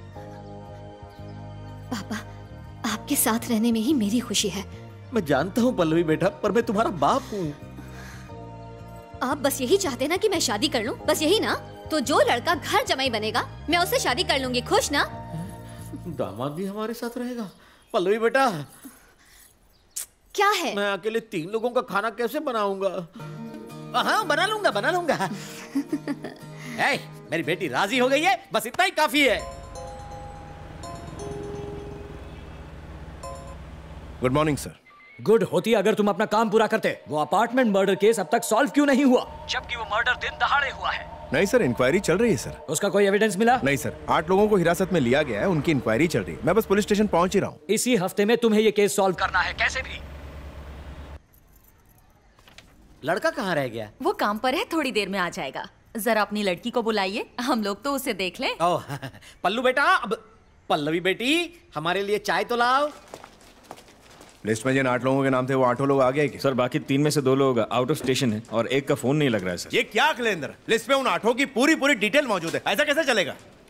पापा, आपके साथ रहने में ही मेरी खुशी है। मैं जानता हूँ पल्लवी बेटा, पर मैं तुम्हारा बाप हूँ। आप बस यही चाहते ना कि मैं शादी कर लूं? बस यही ना? तो जो लड़का घर जमाई बनेगा मैं उससे शादी कर लूंगी। खुश ना? दामाद भी हमारे साथ रहेगा? पल्लवी बेटा, क्या है? मैं अकेले तीन लोगों का खाना कैसे बनाऊंगा? हाँ बना लूंगा, बना लूंगा। ए, मेरी बेटी राजी हो गई है, बस इतना ही काफी है। Good morning sir. गुड होती अगर तुम अपना काम पूरा करते। वो अपार्टमेंट मर्डर केस अब तक सॉल्व क्यों नहीं हुआ, जबकि वो मर्डर दिन दहाड़े हुआ है? नहीं सर, इंक्वायरी चल रही है सर। उसका कोई एविडेंस मिला? नहीं सर, आठ लोगों को हिरासत में लिया गया है, उनकी इंक्वायरी चल रही है। मैं बस पुलिस स्टेशन पहुंच ही रहा हूँ। इसी हफ्ते में तुम्हें ये केस सॉल्व करना है, कैसे भी। लड़का कहाँ रह गया? वो काम पर है, थोड़ी देर में आ जाएगा। जरा अपनी लड़की को बुलाइए, हम लोग तो उसे देख लें। ओह, पल्लू बेटा, अब पल्लवी बेटी हमारे लिए चाय तो लाओ। लिस्ट में जिन आठ लोगों के नाम थे वो आठों लोग आ गए क्या? सर बाकी तीन में से दो लोग आउट ऑफ स्टेशन है और एक का फोन नहीं लग रहा है सर। ये क्या कैलेंडर? लिस्ट में उन आठों की पूरी पूरी डिटेल मौजूद है, ऐसा कैसे चलेगा?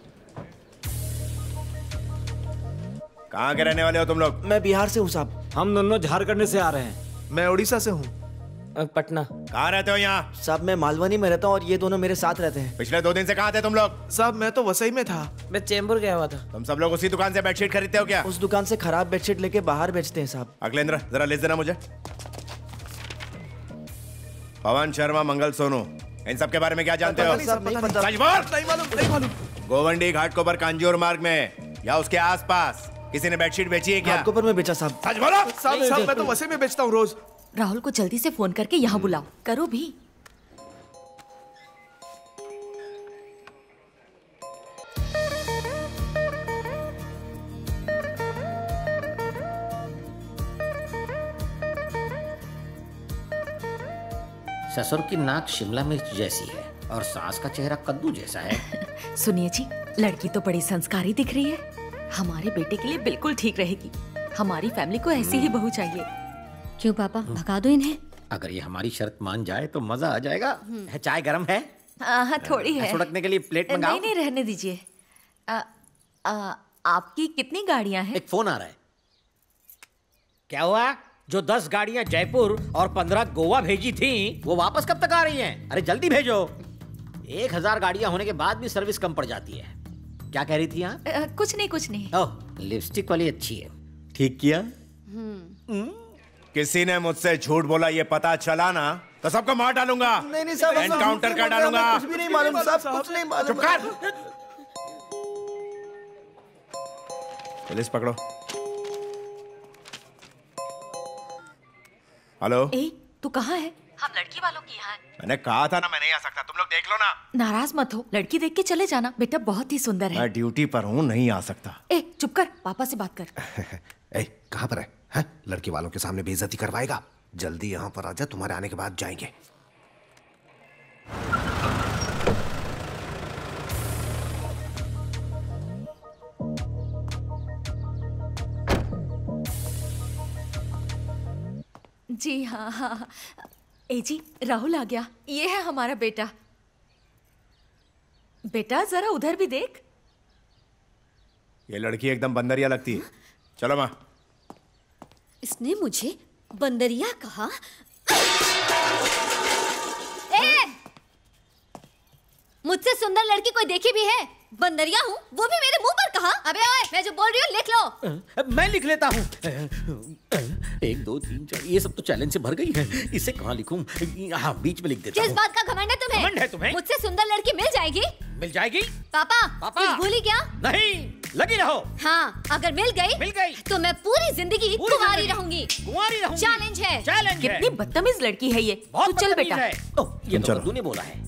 कहाँ के रहने वाले हो तुम लोग? मैं बिहार से हूँ साहब। हम दोनों झारखंड से आ रहे हैं। मैं उड़ीसा से हूँ। पटना। कहाँ रहते हो यहाँ? साहब मैं मालवनी में रहता हूँ और ये दोनों मेरे साथ रहते हैं। पिछले दो दिन से कहाँ थे तुम लोग? साहब मैं तो वसई में था। मैं चेंबूर गया हुआ था। तुम सब लोग उसी दुकान से बेडशीट खरीदते हो क्या? उस दुकान से खराब बेडशीट लेके बाहर बेचते हैं साहब। अखिलेंद्र जरा लिस्ट देना मुझे। पवन शर्मा, मंगल सोनू, इन सब के बारे में क्या जानते हो? नहीं पता। सच बोल। नहीं मालूम, नहीं मालूम। गोवंडी घाटकोपर कांजूर मार्ग में या उसके आसपास किसी ने बेडशीट बेची है क्या? घाटकोपर में बेचा साहब। सच बोलो। साहब साहब मैं तो वसई में बेचता हूँ रोज। राहुल को जल्दी से फोन करके यहाँ बुलाओ, करो भी। ससुर की नाक शिमला मिर्च जैसी है और सास का चेहरा कद्दू जैसा है। सुनिए जी, लड़की तो बड़ी संस्कारी दिख रही है, हमारे बेटे के लिए बिल्कुल ठीक रहेगी। हमारी फैमिली को ऐसी ही बहू चाहिए। क्यों पापा, भगा दो इन्हें। अगर ये हमारी शर्त मान जाए तो मजा आ जाएगा। चाय गरम है? हाँ थोड़ी है। सुड़कने के लिए प्लेट मंगाओ। नहीं नहीं रहने दीजिए। आ, आ, आपकी कितनी गाड़ियां हैं? एक फोन आ रहा है। क्या हुआ? जो दस गाड़ियां जयपुर और पंद्रह गोवा भेजी थी वो वापस कब तक आ रही हैं? अरे जल्दी भेजो। एक हजार गाड़ियां होने के बाद भी सर्विस कम पड़ जाती है। क्या कह रही थी आप? अ, कुछ नहीं कुछ नहीं। ओह, लिपस्टिक वाली अच्छी है। ठीक किया। किसी ने मुझसे झूठ बोला ये पता चला ना तो सबको मार डालूंगा। नहीं नहीं साहब, एनकाउंटर कर डालूंगा। कुछ भी नहीं मालूम साहब, कुछ नहीं मालूम। चुप कर। पुलिस पकड़ो। हेलो। ए, तू कहाँ है? हम लड़की वालों की यहाँ हैं। मैंने कहा था ना मैं नहीं आ सकता, तुम लोग देख लो ना। नाराज मत हो, लड़की देख के चले जाना। बेटा बहुत ही सुंदर है। मैं ड्यूटी पर हूँ, नहीं आ सकता। ए, चुप कर, पापा से बात कर। ए, कहाँ पर है? है? लड़की वालों के सामने बेइज्जती करवाएगा। जल्दी यहाँ पर आजा, तुम्हारे आने के बाद जाएंगे। जी हाँ हाँ हाँ। ए जी, राहुल आ गया। ये है हमारा बेटा। बेटा जरा उधर भी देख। ये लड़की एकदम बंदरिया लगती है। चलो माँ। इसने मुझे बंदरिया कहा? ए! मुझसे सुंदर लड़की कोई देखी भी है? बंदरिया हूँ, वो भी मेरे मुंह पर कहा? अबे ओए, मैं जो बोल रही हूँ लिख लो। मैं लिख लेता हूँ। एक दो तीन चार, ये सब तो चैलेंज से भर गई है। इसे कहाँ लिखूं? हाँ, बीच में लिख देता हूँ। किस बात का घमंड है तुम्हें? घमंड है तुम्हें? मुझसे सुंदर लड़की मिल जाएगी? मिल जाएगी? पापा, पापा, कुछ भूली क्या? नहीं, लगी रहो। हाँ, अगर मिल गई, मिल गई तो मैं पूरी जिंदगी पूरी कुंवारी जिंदगी रहूंगी। कुंवारी रहूंगी। चैलेंज है। चैलेंज है। कितनी बदतमीज लड़की है ये। तू चल बेटा। ओह, ये तो तूने बोला है।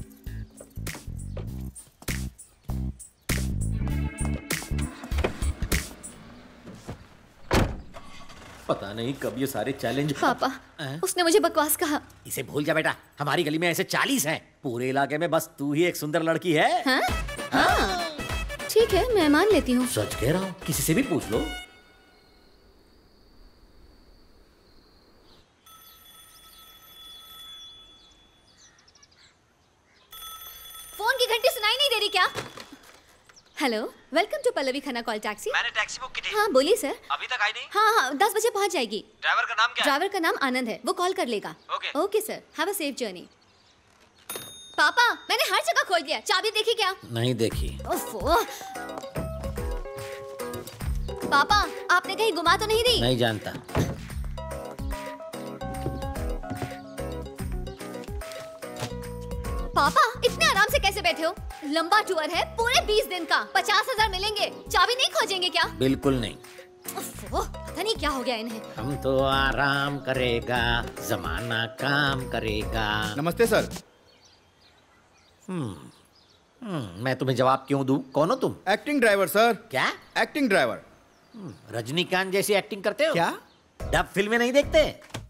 पता नहीं कब ये सारे चैलेंज। पापा, उसने मुझे बकवास कहा। इसे भूल जा बेटा, हमारी गली में ऐसे चालीस हैं। पूरे इलाके में बस तू ही एक सुंदर लड़की है। हाँ? हाँ। ठीक है, मैं मान लेती हूँ। सच कह रहा हूँ, किसी से भी पूछ लो। फोन की घंटी सुनाई नहीं दे रही क्या? Hello, welcome to Pallavi Khanna call taxi. मैंने टैक्सी बुक की थी। हाँ बोलिए सर। अभी तक आई नहीं? हाँ हाँ, दस बजे पहुंच जाएगी। ड्राइवर का नाम क्या है? ड्राइवर का नाम आनंद है, वो कॉल कर लेगा। Okay. Okay sir, have a safe journey. पापा, मैंने हर जगह खोज लिया, चाबी देखी क्या? नहीं देखी। ओफो। पापा, आपने कहीं गुमा तो नहीं दी? नहीं जानता। पापा, इतने आराम से कैसे बैठे हो? लंबा टूर है, पूरे बीस दिन का, पचास हजार मिलेंगे। चाबी नहीं खोजेंगे क्या? बिल्कुल नहीं। ओफो, पता नहीं क्या हो गया इन्हें। हम तो आराम करेगा, जमाना काम करेगा। नमस्ते सर। हम्म, हम्म, मैं तुम्हें जवाब क्यों दूं? कौन हो तुम? Acting driver sir. क्या? Acting driver. रजनीकांत जैसी एक्टिंग करते हो? क्या? डब फिल्में नहीं देखते?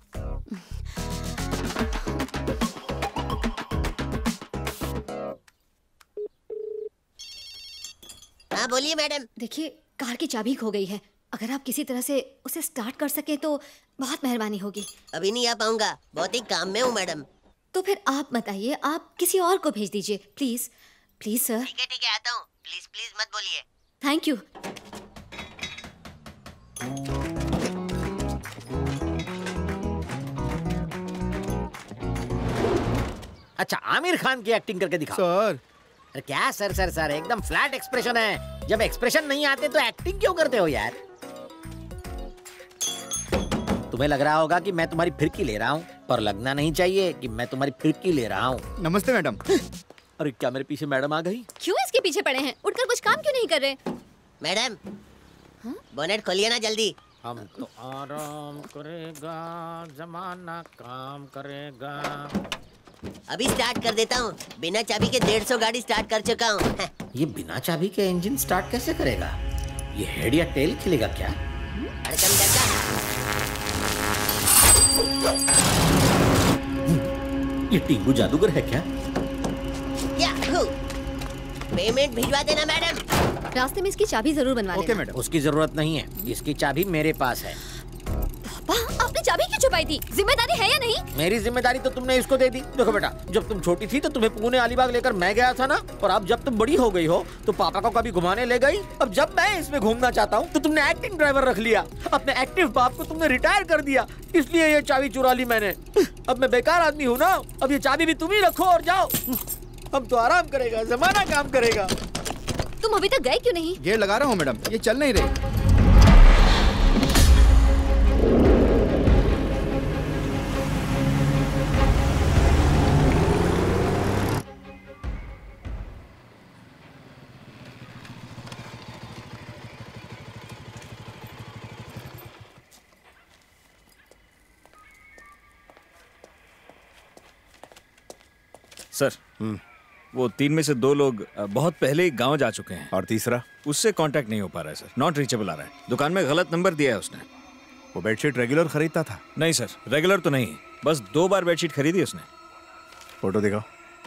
हाँ बोलिए मैडम। देखिए, कार की चाबी खो गई है। अगर आप किसी तरह से उसे स्टार्ट कर सके तो बहुत मेहरबानी होगी। अभी नहीं आ पाऊंगा, बहुत ही काम में हूँ मैडम। तो फिर आप बताइए, आप किसी और को भेज दीजिए प्लीज। Please sir. ठीक है ठीक है, आता हूँ। प्लीज प्लीज मत बोलिए। Thank you. अच्छा, आमिर खान की एक्टिंग करके दिखाओ। सर। अरे क्या सर सर सर, एकदम फ्लैट एक्सप्रेशन है। जब एक्सप्रेशन नहीं आते तो एक्टिंग क्यों करते हो यार? तुम्हें लग रहा होगा कि मैं तुम्हारी फिरकी ले रहा हूँ, पर लगना नहीं चाहिए कि मैं तुम्हारी फिरकी ले रहा हूँ। नमस्ते मैडम। अरे क्या मेरे पीछे मैडम आ गई? क्यों इसके पीछे पड़े हैं? उठकर कुछ काम क्यों नहीं कर रहे? मैडम, बोनेट खोलिए ना जल्दी। हम तो आराम करेगा, जमाना काम करेगा। अभी स्टार्ट कर देता हूँ। बिना चाबी के डेढ़ सौ गाड़ी स्टार्ट कर चुका हूँ। ये बिना चाबी के इंजन स्टार्ट कैसे करेगा? ये हेड या टेल खिलेगा क्या? अड़कम डका। ये टिंगू जादूगर है क्या? याहू! पेमेंट भिजवा देना मैडम। रास्ते में इसकी चाबी जरूर बनवा लेना। Okay madam. उसकी जरूरत नहीं है, इसकी चाबी मेरे पास है। पापा, आपने चाबी क्यों छुपाई थी? जिम्मेदारी है या नहीं? मेरी जिम्मेदारी तो तुमने इसको दे दी। देखो बेटा, जब तुम छोटी थी तो तुम्हें पुणे अलीबाग लेकर मैं गया था ना, और अब जब तुम बड़ी हो गई हो तो पापा को कभी घुमाने ले गई। अब जब मैं इसमें घूमना चाहता हूँ तो तुमने एक्टिंग ड्राइवर रख लिया। अपने एक्टिव बाप को तुमने रिटायर कर दिया, इसलिए ये चाबी चुरा ली मैंने। अब मैं बेकार आदमी हूँ ना, अब ये चाबी भी तुम ही रखो और जाओ। हम तो आराम करेगा, जमाना काम करेगा। तुम अभी तक गए क्यों नहीं? गेयर लगा रहा हूँ मैडम, ये चल नहीं रही। सर, वो तीन में से दो लोग बहुत पहले ही गांव जा चुके हैं। और तीसरा? उससे कांटेक्ट नहीं हो पा रहा है सर, नॉट रीचेबल आ रहा है। दुकान में गलत नंबर दिया है उसने। वो बेडशीट रेगुलर खरीदता था? नहीं सर, रेगुलर तो नहीं, बस दो बार बेडशीट खरीदी उसने। फोटो दिखाओ।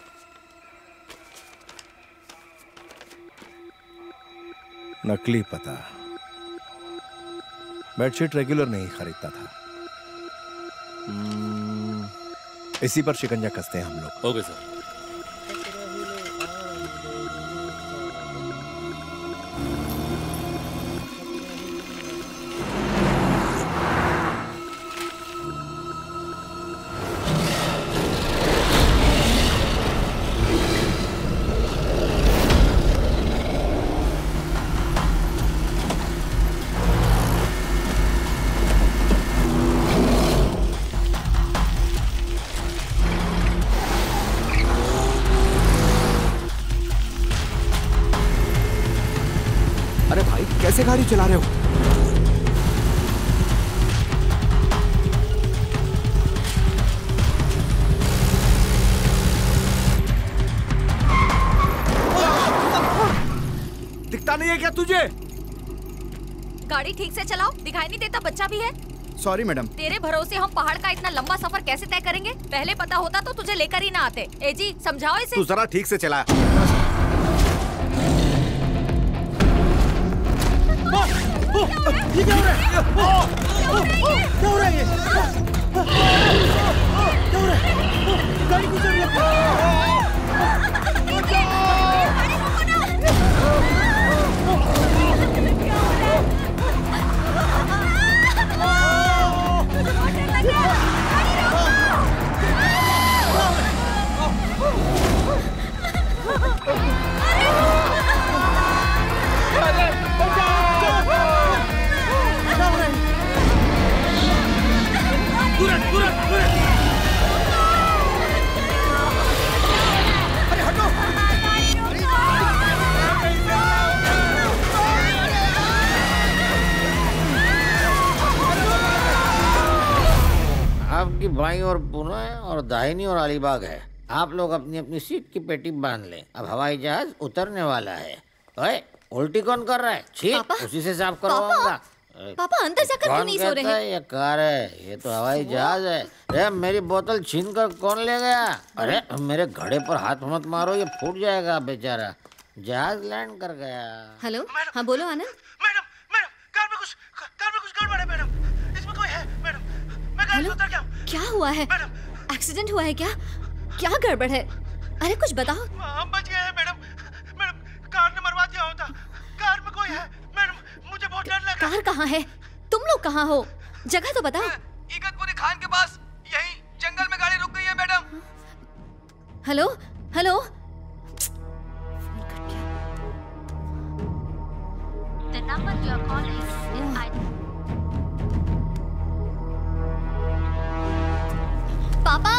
नकली पता, बेडशीट रेगुलर नहीं खरीदता था। hmm, इसी पर शिकंजा कसते हैं हम लोग। Okay sir. कैसे गाड़ी चला रहे हो? दिखता नहीं है क्या तुझे? गाड़ी ठीक से चलाओ, दिखाई नहीं देता बच्चा भी है। Sorry madam. तेरे भरोसे हम पहाड़ का इतना लंबा सफर कैसे तय करेंगे? पहले पता होता तो तुझे लेकर ही ना आते। ए जी, समझाओ इसे। तू जरा ठीक से चला। ये क्या हो रहा है? क्या हो रहा है ये? क्या हो रहा है? गाड़ी गुजर रही है। तुरंत तुरंत तुरंत अरे हटो। आपकी बाईं ओर पुणे और दाहिनी ओर अलीबाग है। आप लोग अपनी अपनी सीट की पेटी बांध लें, अब हवाई जहाज उतरने वाला है। ओए, उल्टी कौन कर रहा है? छीट, उसी से साफ करवाऊंगा। पापा अंदर जाकर क्यों नहीं सो रहे? ये कार है, ये तो हवाई जहाज है। अरे मेरी बोतल छीन कर कौन ले गया? अरे मेरे घड़े पर हाथ मत मारो, ये फूट जाएगा बेचारा। जहाज लैंड कर गया। हेलो, हाँ बोलो आनंद। मैडम, मैडम, कार में कुछ कार में कुछ गड़बड़ है मैडम। इसमें कोई है मैडम। मैं गाड़ी से उतर गया हूँ। क्या हुआ है? एक्सीडेंट हुआ है क्या? क्या गड़बड़ है? अरे कुछ बताओ। हम बच गए हैं मैडम। मैडम, कार ने मरवा दिया होता। कार में कोई है मैडम, मुझे बहुत डर लग रहा है। कार कहाँ है? तुम लोग कहाँ हो? जगह तो बताओ। इगतपुरी खान के पास, यहीं जंगल में गाड़ी रुक गई है madam. Hello hello. The number you are calling is either पापा।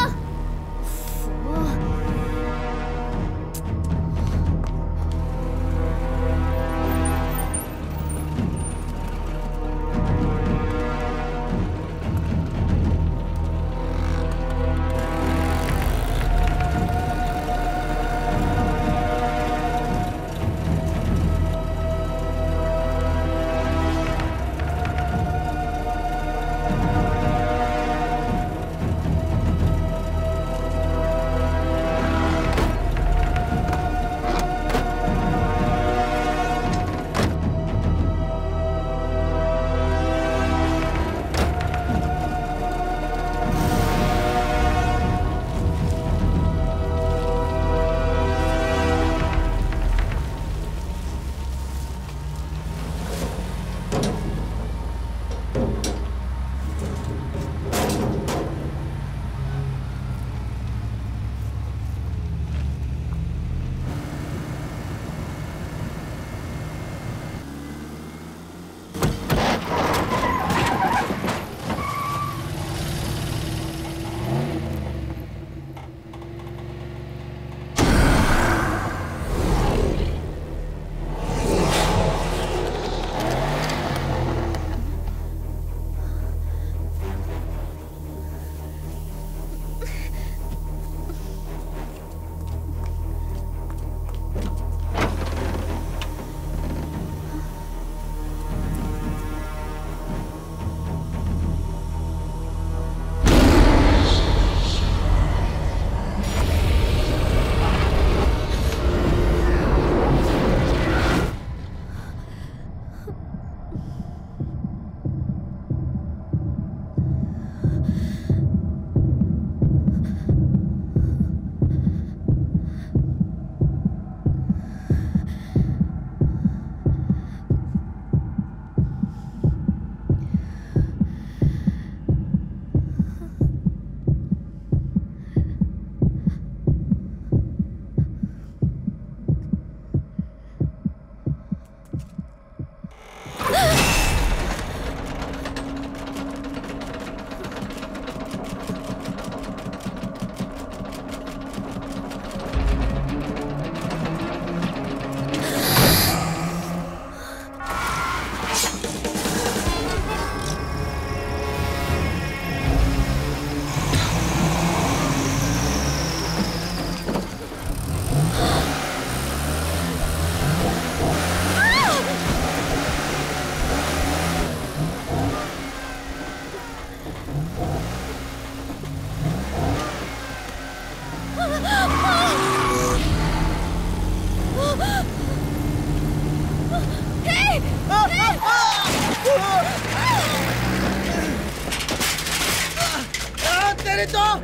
दे रही तो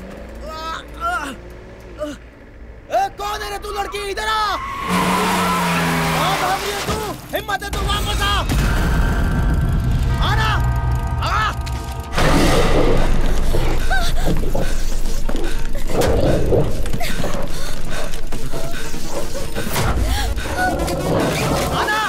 ए, कौन है रे तू लड़की? इधर आ। कहाँ भाग रही है तू? हिम्मत है तू वापस आ। आ ना, आ। आना।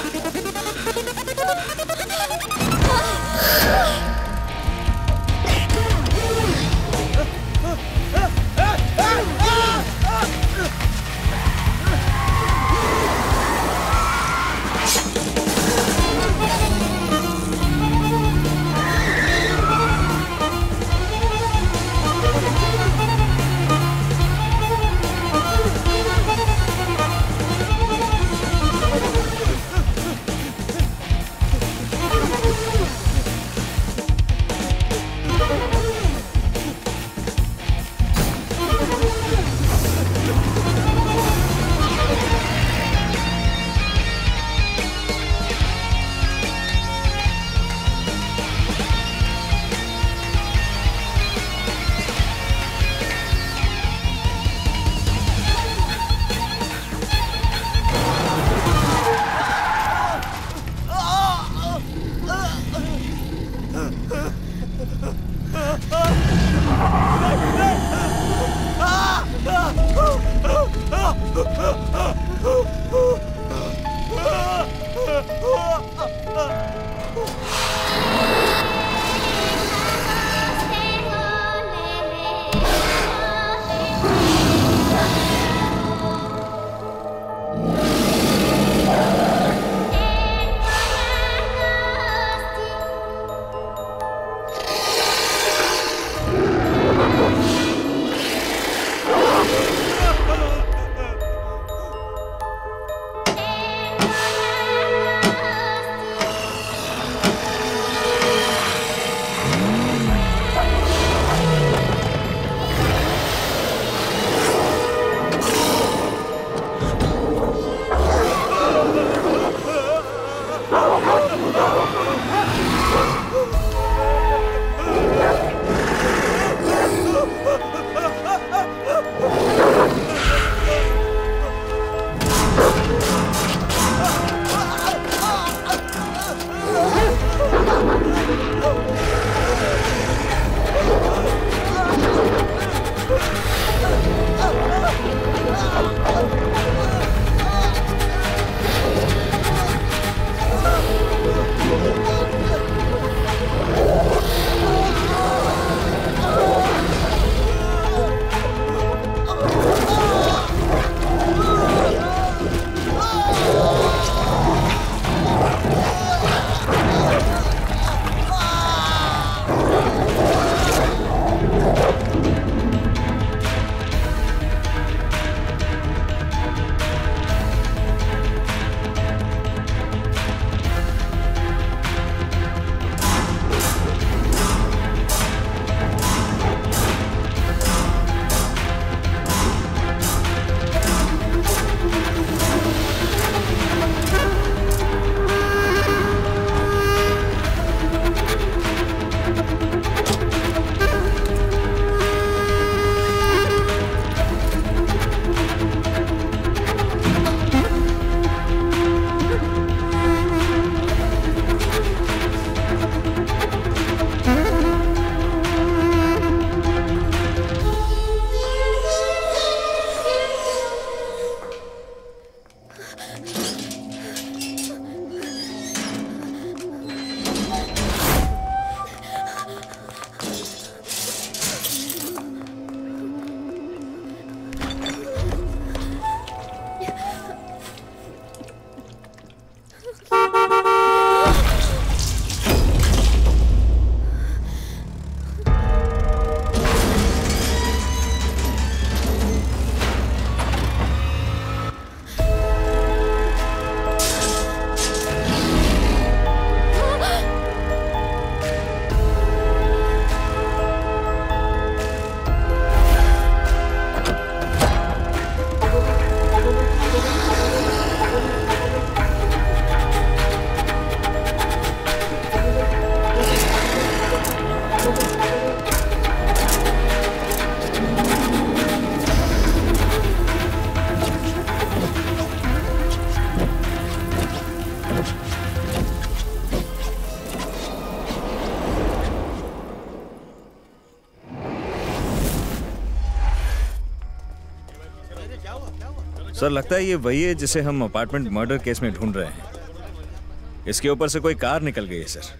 सर लगता है ये वही है जिसे हम अपार्टमेंट मर्डर केस में ढूंढ रहे हैं। इसके ऊपर से कोई कार निकल गई है सर,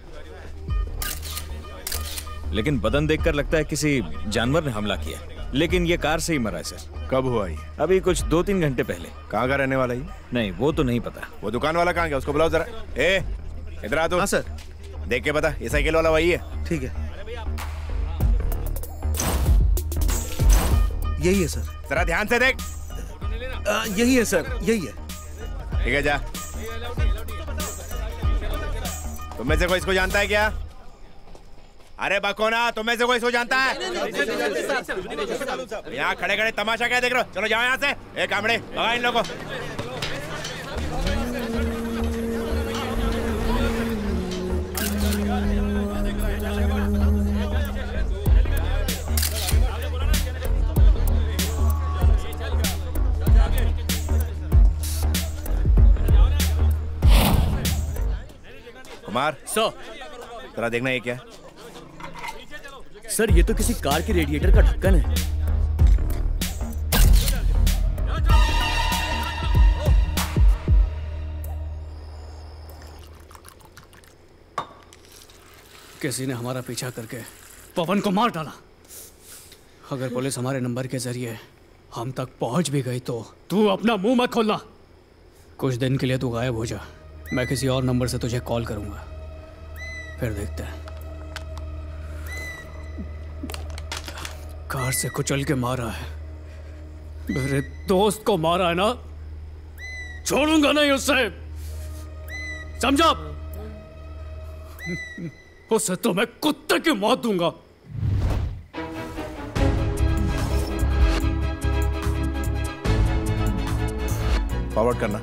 लेकिन बदन देखकर लगता है किसी जानवर ने हमला किया, लेकिन ये कार से ही मरा है सर। कब हुआ ये? अभी कुछ दो तीन घंटे पहले। कहाँ का रहने वाला ये? नहीं वो तो नहीं पता। वो दुकान वाला कहाँ गया? उसको बुलाओ जरा। ए इधर आ। तो हाँ सर। देख के बता, ये साइकिल वाला वही है? ठीक है, यही है सर। जरा ध्यान से देख। आ, यही है सर, यही है। ठीक है, जा। तुम में से कोई इसको जानता है क्या? अरे बकोना, तुम में से कोई इसको जानता है? यहाँ खड़े खड़े तमाशा क्या देख रहे हो? चलो जाओ यहाँ से। ए कामड़े, भगा इन लोगों को। कुमार सर, जरा देखना ये क्या है? सर ये तो किसी कार के रेडिएटर का ढक्कन है। किसी ने हमारा पीछा करके पवन को मार डाला। अगर पुलिस हमारे नंबर के जरिए हम तक पहुंच भी गई तो तू अपना मुंह मत खोलना। कुछ दिन के लिए तू गायब हो जा, मैं किसी और नंबर से तुझे कॉल करूंगा, फिर देखते हैं। कार से कुचल के मारा है, मेरे दोस्त को मारा है ना, छोड़ूंगा नहीं उससे, समझा? उसे तो मैं कुत्ते की मौत दूंगा। फॉरवर्ड करना।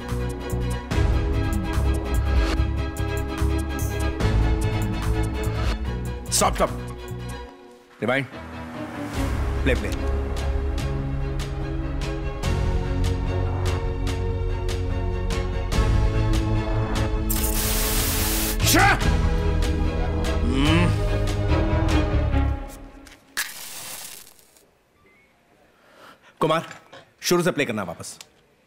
Stop stop. Rewind. Play play. Kumar, शुरू से प्ले करना वापस।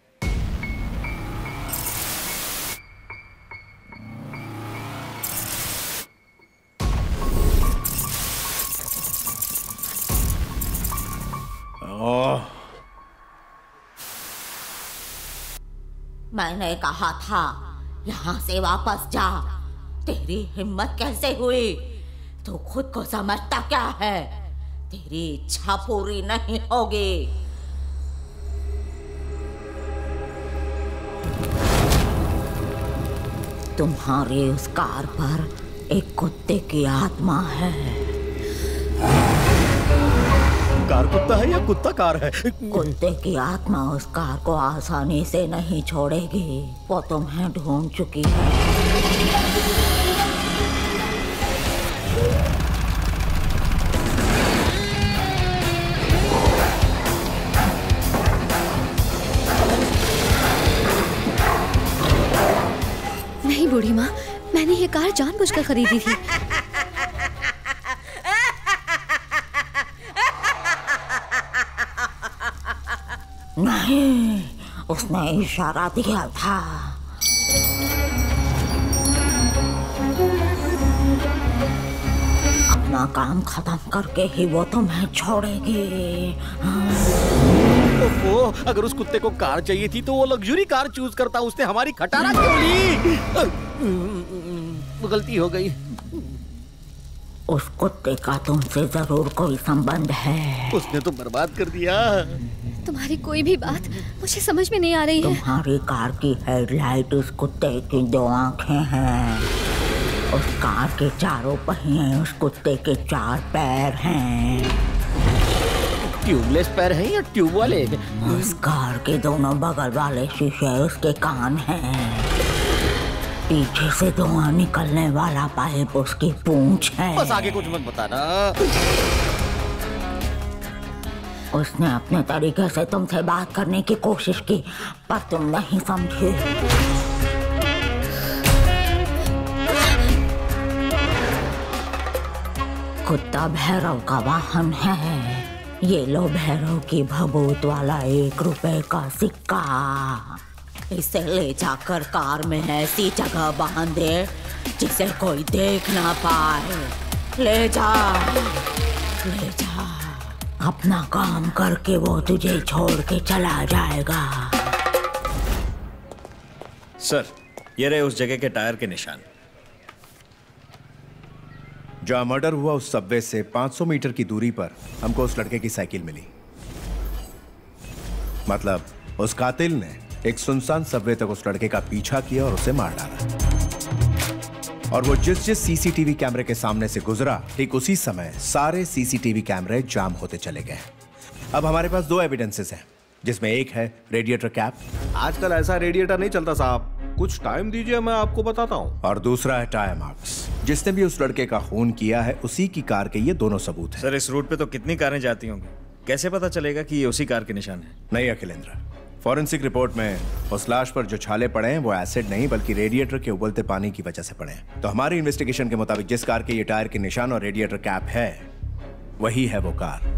मैंने कहा था यहाँ से वापस जा। तेरी हिम्मत कैसे हुई? तू खुद को समझता क्या है? तेरी इच्छा पूरी नहीं होगी। तुम्हारी उस कार पर एक कुत्ते की आत्मा है। कार कुत्ता है या कुत्ता कार है? कुत्ते की आत्मा उस कार को आसानी से नहीं छोड़ेगी। वो तुम्हें ढूंढ चुकी है। नहीं बूढ़ी माँ, मैंने ये कार जानबूझकर खरीदी थी। नहीं, उसने इशारा दिया था। अपना काम खत्म करके ही वो तुम्हें छोड़ेगी। ओहो, अगर उस कुत्ते को कार चाहिए थी तो वो लग्जरी कार चूज करता। उसने हमारी खटारा क्यों ली? गलती हो गई। उस कुत्ते का तुमसे जरूर कोई संबंध है। उसने तो बर्बाद कर दिया। तुम्हारी कोई भी बात मुझे समझ में नहीं आ रही है। तुम्हारी कार की हेडलाइट उस कुत्ते की दो आंखें हैं। उस कार के चारों पहिए उस कुत्ते के चार पैर हैं। ट्यूबलेस पैर हैं या ट्यूब वाले? उस कार के दोनों बगल वाले शीशे उसके कान हैं। पीछे से धुआं निकलने वाला पाइप उसकी पूंछ है। बस आगे कुछ मत बताना। उसने अपने तरीके से तुमसे बात करने की कोशिश की, पर तुम नहीं समझे। कुत्ता भैरव का वाहन है। ये लो भैरव की भभूत वाला एक रुपए का सिक्का। इसे ले जाकर कार में ऐसी जगह बांध दे जिसे कोई देख ना पाए। ले जा, ले जा। अपना काम करके वो तुझे छोड़ के चला जाएगा। सर, ये रहे उस जगह के टायर के निशान। जहां मर्डर हुआ उस सबवे से पाँच सौ मीटर की दूरी पर हमको उस लड़के की साइकिल मिली। मतलब उस कातिल ने एक सुनसान सबवे तक उस लड़के का पीछा किया और उसे मार डाला। और वो जिस जिस सीसीटीवी कैमरे के सामने से गुजरा, ठीक उसी समय सारे सीसीटीवी कैमरे जाम होते चले गए। अब हमारे पास दो एविडेंसेस हैं, जिसमें एक है रेडिएटर कैप। आजकल ऐसा रेडिएटर नहीं चलता साहब, कुछ टाइम दीजिए, मैं आपको बताता हूँ। और दूसरा है टायर मार्क्स। जिसने भी उस लड़के का खून किया है उसी की कार के ये दोनों सबूत हैं। सर, इस रूट पे तो कितनी कारें जाती होंगी, कैसे पता चलेगा कि ये उसी कार के निशान है? नहीं अखिलेंद्र, फॉरेंसिक रिपोर्ट में उस लाश पर जो छाले पड़े हैं वो एसिड नहीं बल्कि रेडिएटर के उबलते पानी की वजह से पड़े हैं। तो हमारी इन्वेस्टिगेशन के मुताबिक जिस कार के ये टायर के निशान और रेडिएटर कैप है वही है वो कार।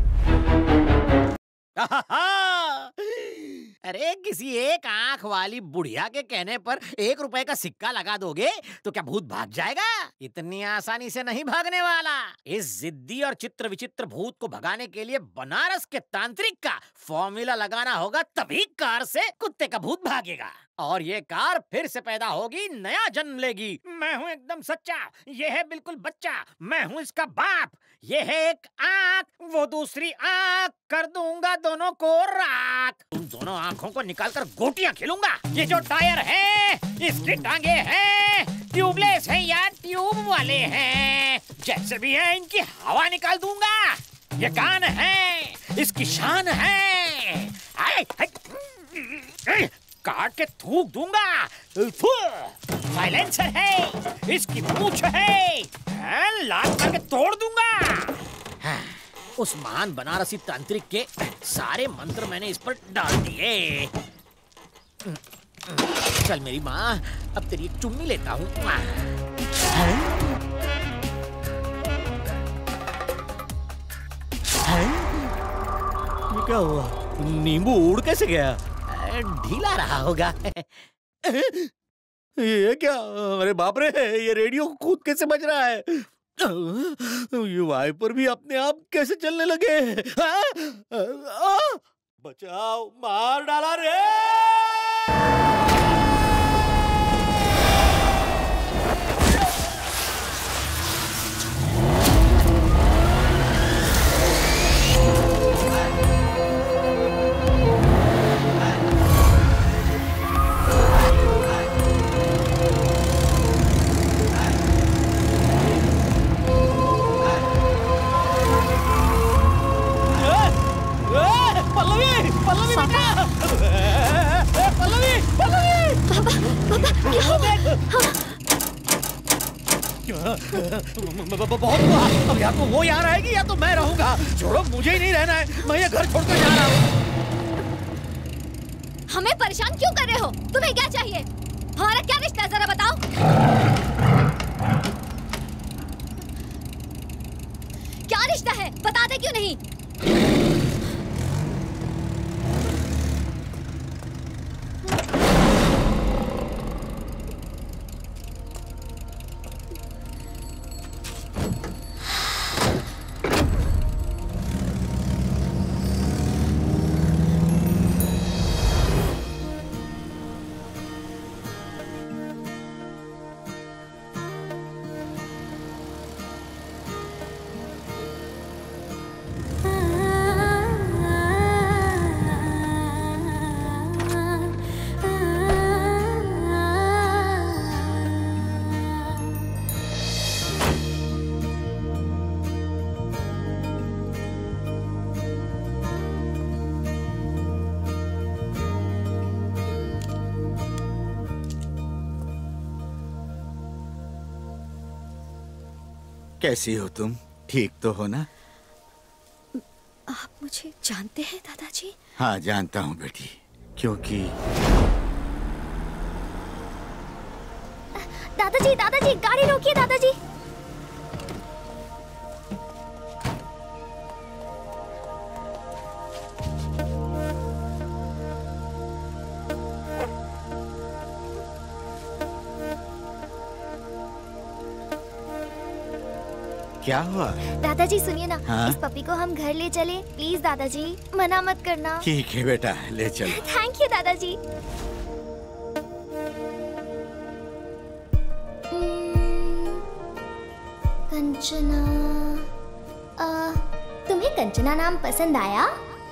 अरे किसी एक आंख वाली बुढ़िया के कहने पर एक रुपए का सिक्का लगा दोगे तो क्या भूत भाग जाएगा? इतनी आसानी से नहीं भागने वाला। इस जिद्दी और चित्र विचित्र भूत को भगाने के लिए बनारस के तांत्रिक का फॉर्मूला लगाना होगा, तभी कार से कुत्ते का भूत भागेगा और ये कार फिर से पैदा होगी, नया जन्म लेगी। मैं हूँ एकदम सच्चा, ये है बिल्कुल बच्चा, मैं हूँ इसका बाप। ये है एक आँख, वो दूसरी आँख, कर दूंगा दोनों को राख। उन दोनों आँखों को निकालकर गोटियां खेलूंगा। ये जो टायर है इसकी टांगे हैं ट्यूबलेस है या ट्यूब वाले हैं, जैसे भी है इनकी हवा निकाल दूंगा। ये कान है, इसकी शान है, आए, आए, काट के थूक दूंगा। साइलेंसर है, इसकी मूंछ है, लात करके तोड़ दूंगा। उस महान बनारसी तांत्रिक के सारे मंत्र मैंने इस पर डाल दिए। चल मेरी माँ, अब तेरी एक चुम्मी लेता हूँ। ये क्या हुआ? नींबू उड़ कैसे गया? ढीला रहा होगा। ये क्या? अरे बाप रे, ये रेडियो खुद कैसे बज रहा है? ये वाइपर भी अपने आप कैसे चलने लगे? बचाओ, मार डाला रे। पल्लवी, पल्लवी बेटा, पल्लवी, पल्लवी, पापा, पापा, क्या हुआ? बहुत हुआ। अब या तो वो यहाँ रहेगी या तो मैं रहूंगा। छोड़ो, मुझे ही नहीं रहना है, मैं ये घर छोड़कर जा रहा हूँ। हमें परेशान क्यों कर रहे हो? तुम्हें क्या चाहिए? हमारा क्या रिश्ता है, जरा बताओ। क्या रिश्ता है, बता दे क्यों नहीं? कैसी हो तुम? ठीक तो हो ना? आप मुझे जानते हैं दादाजी? हाँ, जानता हूँ बेटी, क्योंकि दादाजी, दादाजी, गाड़ी रोकिए दादाजी। क्या हुआ? दादाजी सुनिए ना, हाँ? इस पपी को हम घर ले चले प्लीज दादाजी, मना मत करना। ठीक है बेटा, ले चलो। थैंक यू दादाजी। हम्म, कंचना, आ, तुम्हें कंचना नाम पसंद आया?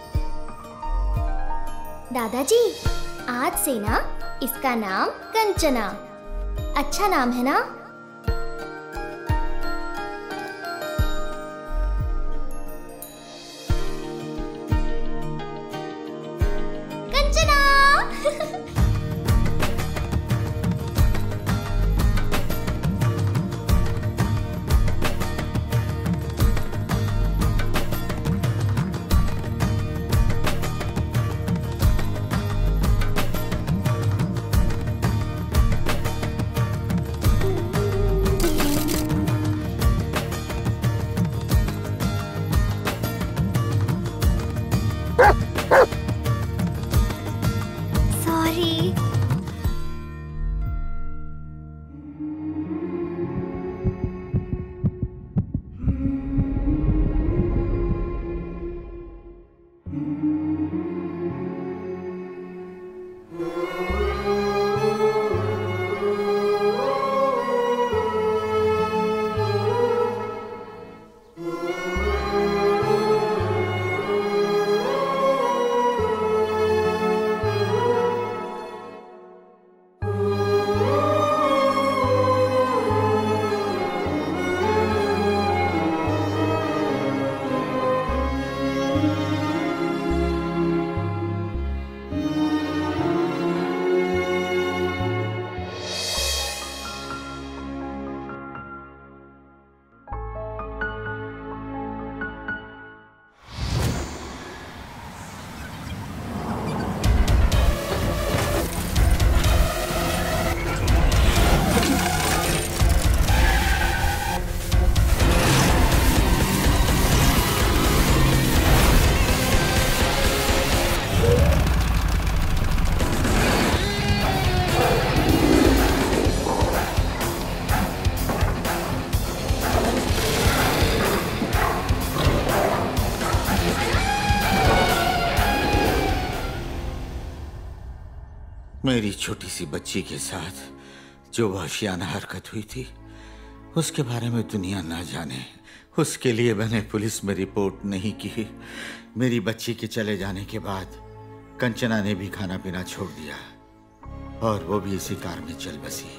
दादाजी आज से ना इसका नाम कंचना, अच्छा नाम है ना? मेरी छोटी सी बच्ची के साथ जो वहशियाना हरकत हुई थी उसके बारे में दुनिया ना जाने, उसके लिए मैंने पुलिस में रिपोर्ट नहीं की। मेरी बच्ची के चले जाने के बाद कंचना ने भी खाना पीना छोड़ दिया और वो भी इसी कार में चल बसी।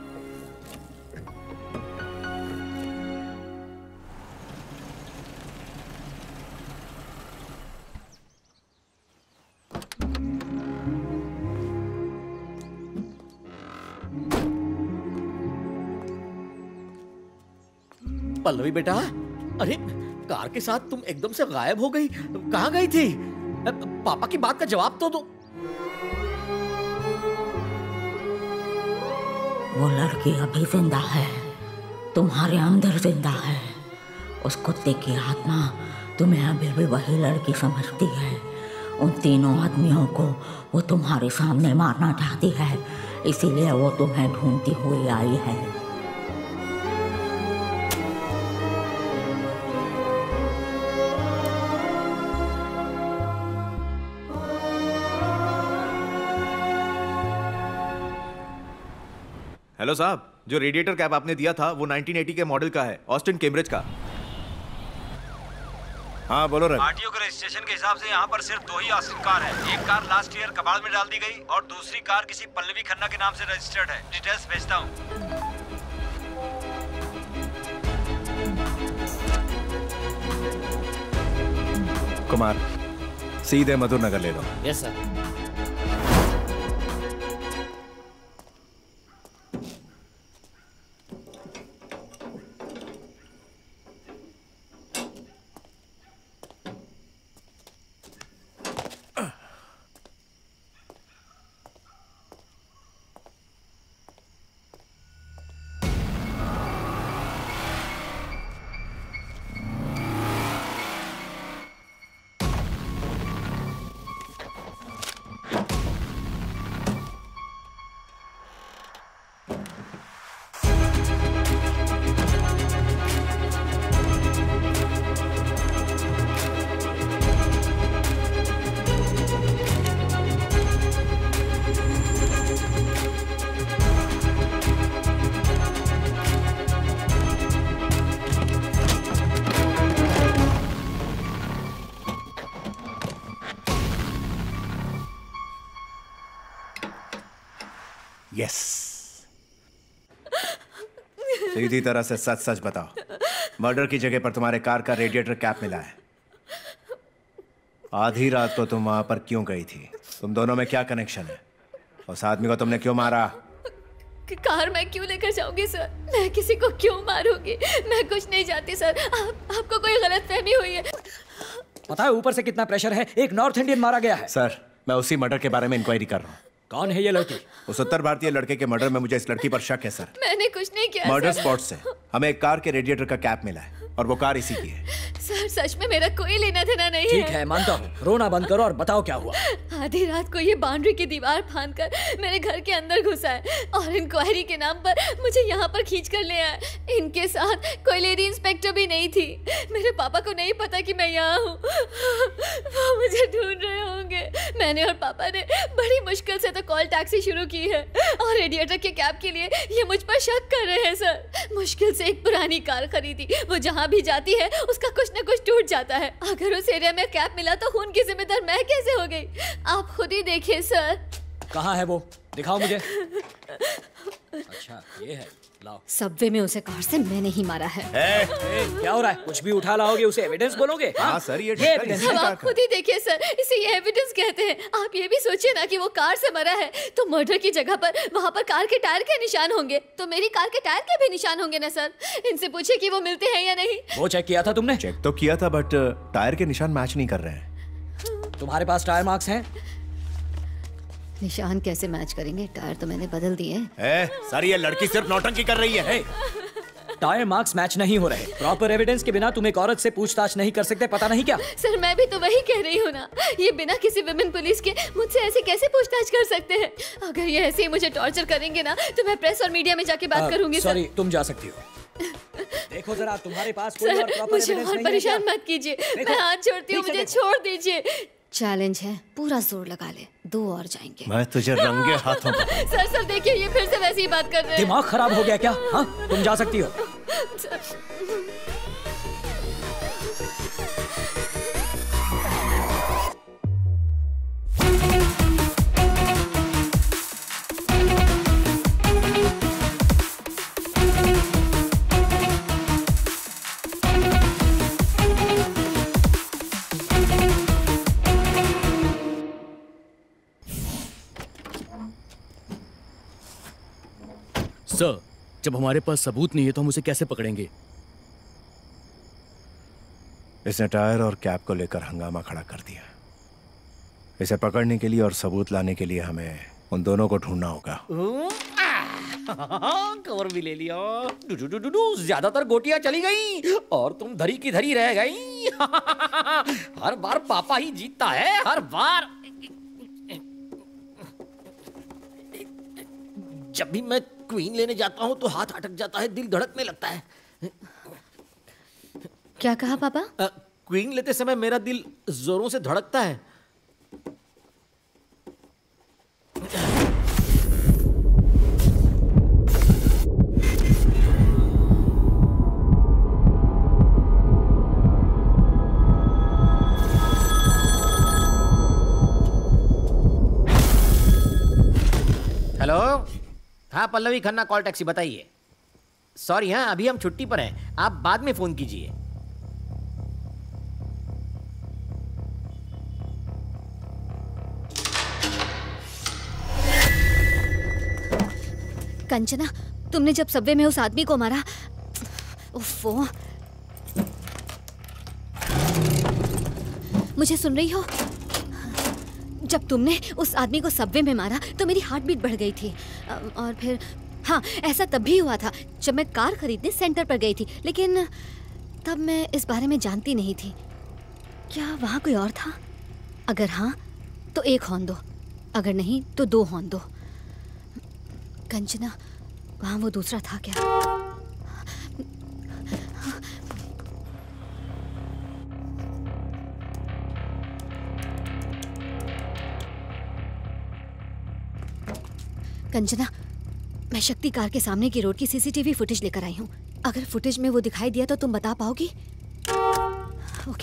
पल्लवी बेटा, अरे कार के साथ तुम एकदम से गायब हो गई, कहाँ गई थी? पापा की बात का जवाब तो दो। वो लड़की अभी जिंदा है, तुम्हारे अंदर जिंदा है। उस कुत्ते की आत्मा तुम्हें अभी भी वही लड़की समझती है। उन तीनों आदमियों को वो तुम्हारे सामने मारना चाहती है, इसीलिए वो तुम्हें ढूंढती हुई आई है। हेलो साहब, जो रेडिएटर कैप आपने दिया था वो नाइनटीन एटी के मॉडल का है, ऑस्टिन कैम्ब्रिज का। हाँ बोलो रवि। आरटीओ के रजिस्ट्रेशन के हिसाब से यहाँ पर सिर्फ दो ही ऑस्टिन कार है। एक कार लास्ट ईयर कबाड़ में डाल दी गई और दूसरी कार किसी पल्लवी खन्ना के नाम से रजिस्टर्ड है। डिटेल्स भेजता हूँ। कुमार, सीधे मधुर नगर ले लो। Yes sir. यस। सीधी तरह से सच सच बताओ, मर्डर की जगह पर तुम्हारे कार का रेडिएटर कैप मिला है। आधी रात को तुम वहां पर क्यों गई थी? तुम दोनों में क्या कनेक्शन है? उस आदमी को तुमने क्यों मारा? कार मैं क्यों लेकर जाऊंगी सर? मैं किसी को क्यों मारूंगी? मैं कुछ नहीं जानती सर। आप, आपको कोई गलतफहमी हुई है। पता है ऊपर से कितना प्रेशर है? एक नॉर्थ इंडियन मारा गया है। सर, मैं उसी मर्डर के बारे में इंक्वायरी कर रहा हूँ। कौन है ये लड़की? उस उत्तर भारतीय लड़के के मर्डर में मुझे इस लड़की पर शक है सर। मैंने कुछ नहीं किया। Murder sir. स्पॉट से हमें एक कार के रेडिएटर का कैप मिला है और वो कार इसी की है। सर सच में मेरा कोई लेना देना नहीं ठीक है। है, मानता हूँ। रोना बंद करो और बताओ क्या हुआ। आधी रात को ये बाउंड्री की दीवार फांदकर मेरे घर के अंदर घुसा है और इंक्वायरी के नाम पर मुझे यहाँ पर खींच कर ले आया। इनके साथ कोई लेडी इंस्पेक्टर भी नहीं थी। मेरे पापा को नहीं पता कि मैं यहाँ हूँ। वो मुझे ढूंढ रहे होंगे। मैंने और पापा ने बड़ी मुश्किल से तो कॉल टैक्सी शुरू की है और रेडिएटर के कैब के लिए ये मुझ पर शक कर रहे हैं सर। मुश्किल से एक पुरानी कार खरीदी। वो जहाँ भी जाती है उसका कुछ न कुछ टूट जाता है। अगर उस एरिया में कैब मिला तो खून की जिम्मेदार मैं कैसे हो गई? आप खुद ही देखिए सर। कहाँ है वो? दिखाओ मुझे। अच्छा ये है, लाओ। सबवे में उसे कार से मैंने ही मारा है। ए, ए, क्या हो रहा है? कुछ भी उठा लाओगे उसे एविडेंस बोलोगे? हाँ सर, ये एविडेंस। अब आप खुद ही देखिए सर, इसे ये एविडेंस कहते हैं। आप ये भी सोचिए ना कि वो कार से मरा है तो मर्डर की जगह पर वहाँ पर कार के टायर के निशान होंगे, तो मेरी कार के टायर के भी निशान होंगे ना सर। इनसे पूछिए कि वो मिलते हैं या नहीं। वो चेक किया था तुमने? चेक तो किया था बट टायर के निशान मैच नहीं कर रहे हैं। तुम्हारे पास टायर मार्क्स हैं? निशान कैसे मैच करेंगे? टायर तो मैंने बदल दिए। ए, सर ये लड़की सिर्फ नौटंकी कर रही है। टायर मार्क्स मैच नहीं हो रहे। प्रॉपर एविडेंस के बिना तुम एक औरत से पूछताछ नहीं कर सकते, पता नहीं क्या? सर मैं भी तो वही कह रही हूँ ना। ये बिना किसी विमेन पुलिस के मुझसे ऐसे कैसे पूछताछ कर सकते हैं? अगर ये ऐसे ही मुझे टॉर्चर करेंगे ना तो मैं प्रेस और मीडिया में जाके बात करूंगी। सॉरी, तुम जा सकती हो। देखो जरा, तुम्हारे पास कोई सर, और प्रॉपर मुझे एविडेंस और नहीं है परेशान क्या? मत कीजिए। देखो, मैं हाथ छोड़ती हूँ, ठीक से मुझे देखो। छोड़ दीजिए। चैलेंज है, पूरा जोर लगा ले, दो और जाएंगे। मैं तुझे रंगे हाथों सर सर देखिए, ये फिर से वैसी ही बात कर रहे हैं। दिमाग खराब हो गया क्या? हाँ, तुम जा सकती हो। सर, जब हमारे पास सबूत नहीं है तो हम उसे कैसे पकड़ेंगे? इसने टायर और कैप को लेकर हंगामा खड़ा कर दिया। इसे पकड़ने के लिए और सबूत लाने के लिए हमें उन दोनों को ढूंढना होगा। कवर भी ले लिया। डू डू डू डू डू, ज्यादातर गोटियां चली गई और तुम धरी की धरी रह गई। हर बार पापा ही जीतता है, हर बार। जब भी मैं क्वीन लेने जाता हूँ तो हाथ अटक जाता है, दिल धड़कने लगता है। क्या कहा पापा? आ, क्वीन लेते समय मेरा दिल जोरों से धड़कता है। हेलो, हाँ पल्लवी खन्ना कॉल टैक्सी, बताइए। सॉरी, हाँ अभी हम छुट्टी पर हैं, आप बाद में फोन कीजिए। कंचना, तुमने जब सबवे में उस आदमी को मारा, उफ़्फ़ो, मुझे सुन रही हो? जब तुमने उस आदमी को सबवे में मारा तो मेरी हार्ट बीट बढ़ गई थी। और फिर हाँ, ऐसा तब भी हुआ था जब मैं कार खरीदने सेंटर पर गई थी, लेकिन तब मैं इस बारे में जानती नहीं थी। क्या वहाँ कोई और था? अगर हाँ तो एक हॉर्न दो, अगर नहीं तो दो हॉर्न दो। कंचना, वहाँ वो दूसरा था क्या? कंचना, मैं शक्ति कार के सामने की रोड की सीसीटीवी फुटेज लेकर आई हूँ। अगर फुटेज में वो दिखाई दिया तो तुम बता पाओगी? ओके।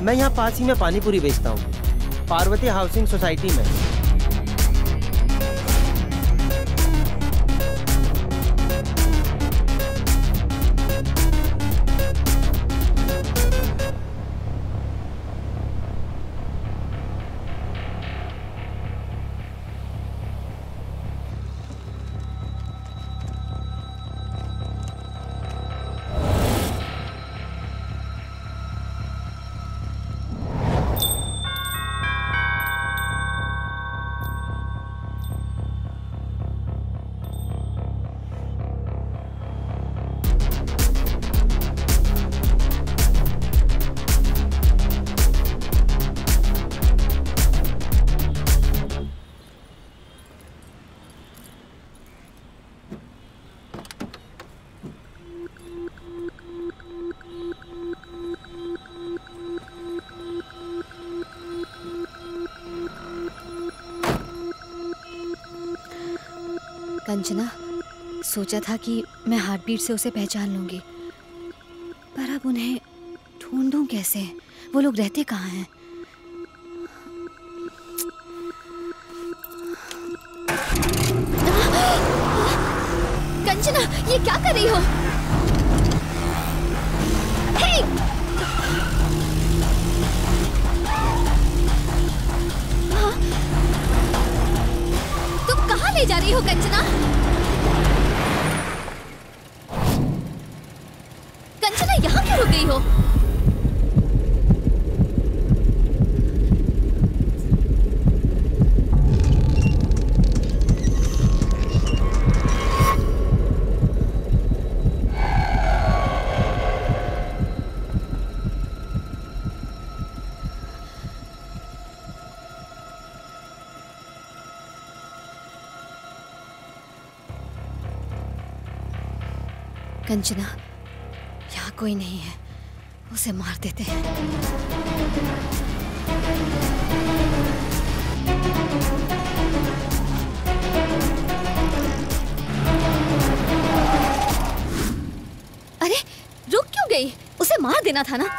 मैं यहाँ पास ही में पानी पूरी बेचता हूँ, पार्वती हाउसिंग सोसाइटी में। कंचना, सोचा था कि मैं हार्ट बीट से उसे पहचान लूंगी, पर अब उन्हें ढूंढूं कैसे? वो लोग रहते कहाँ हैं? कंचना, ये क्या कर रही हो? हे! तुम कहाँ ले जा रही हो कंचना? कंचना, यहाँ क्यों रुक गई हो? कंचना, यहाँ कोई नहीं है, उसे मार देते हैं। अरे रुक क्यों गई? उसे मार देना था ना।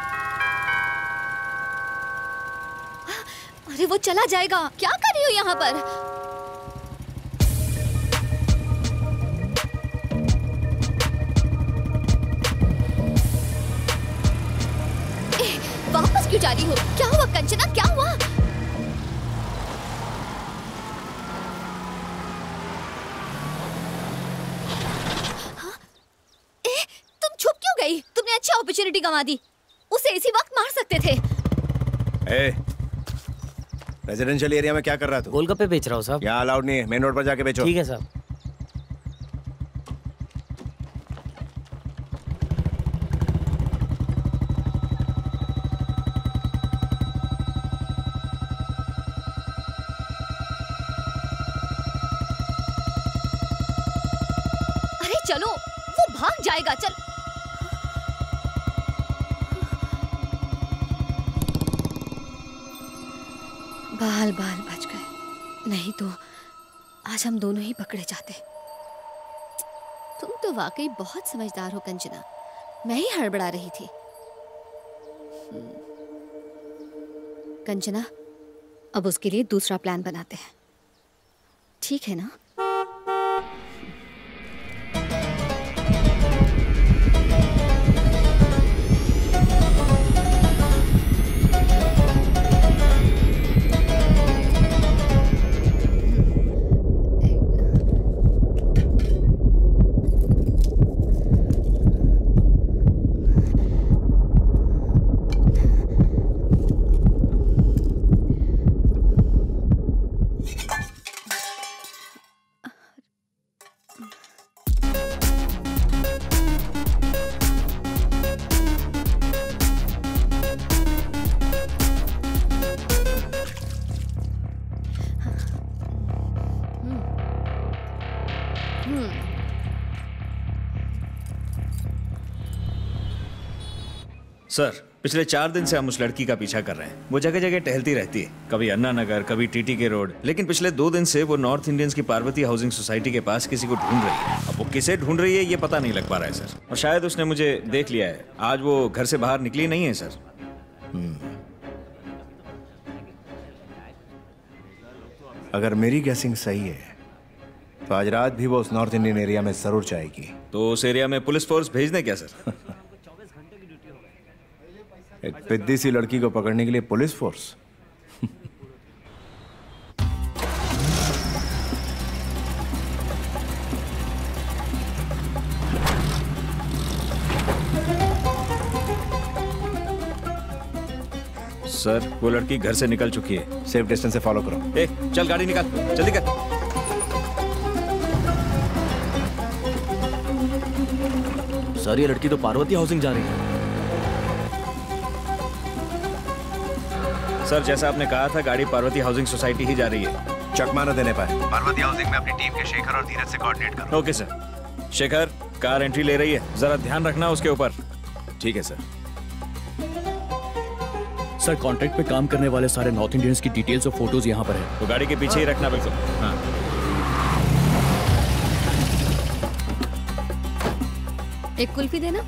अरे वो चला जाएगा। क्या कर रही हो यहाँ पर? वापस क्यों जा रही हो? क्या हुआ कंचना, क्या हुआ? हाँ? ए, तुम छुप क्यों गई? तुमने अच्छी अपॉर्चुनिटी गंवा दी। उसे इसी वक्त मार सकते थे। ए, रेजिडेंशियल एरिया में क्या कर रहा तू? गोलगप्पे बेच रहा हूँ साहब। यहाँ अलाउड नहीं है, मेन रोड पर जाके बेचो। ठीक है साहब। चलो, वो भाग जाएगा। चल। बाल बाल बच गए, नहीं तो आज हम दोनों ही पकड़े जाते। तुम तो वाकई बहुत समझदार हो कंचना, मैं ही हड़बड़ा रही थी। कंचना, अब उसके लिए दूसरा प्लान बनाते हैं, ठीक है ना? सर, पिछले चार दिन से हम उस लड़की का पीछा कर रहे हैं। वो जगह जगह टहलती रहती है, कभी अन्ना नगर, कभी टीटी के रोड, लेकिन पिछले दो दिन से वो नॉर्थ इंडियंस की पार्वती हाउसिंग सोसाइटी के पास किसी को ढूंढ रही है। अब वो किसे ढूंढ रही है ये पता नहीं लग पा रहा है सर, और शायद उसने मुझे देख लिया है। आज वो घर से बाहर निकली नहीं है सर। अगर मेरी गैसिंग सही है तो आज रात भी वो उस नॉर्थ इंडियन एरिया में जरूर जाएगी। तो उस एरिया में पुलिस फोर्स भेज दें क्या सर? एक पिद्दी सी लड़की को पकड़ने के लिए पुलिस फोर्स? सर वो लड़की घर से निकल चुकी है। सेफ डिस्टेंस से फॉलो करो। ए, चल गाड़ी निकाल, जल्दी कर। सर ये लड़की तो पार्वती हाउसिंग जा रही है। सर जैसा आपने कहा था गाड़ी पार्वती हाउसिंग सोसाइटी ही जा रही है। चकमा न देने पाए। पार्वती हाउसिंग में अपनी टीम के शेखर और धीरज से कोऑर्डिनेट करो। Okay sir. Shekhar car entry ले रही है, जरा ध्यान रखना उसके ऊपर। ठीक है सर। सर कॉन्ट्रैक्ट पे काम करने वाले सारे नॉर्थ इंडियंस की डिटेल्स और फोटोज यहाँ पर है। तो गाड़ी के पीछे ही रखना बिल्कुल। हाँ। एक कुल्फी देना।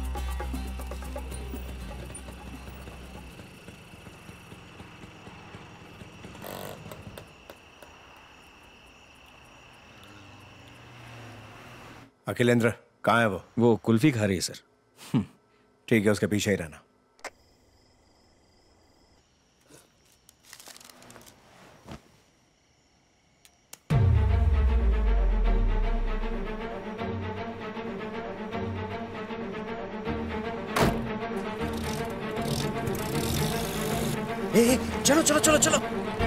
अखिलेंद्र कहाँ है वो? वो कुल्फी खा रही है सर। ठीक है, उसके पीछे ही रहना। ए, चलो चलो चलो चलो।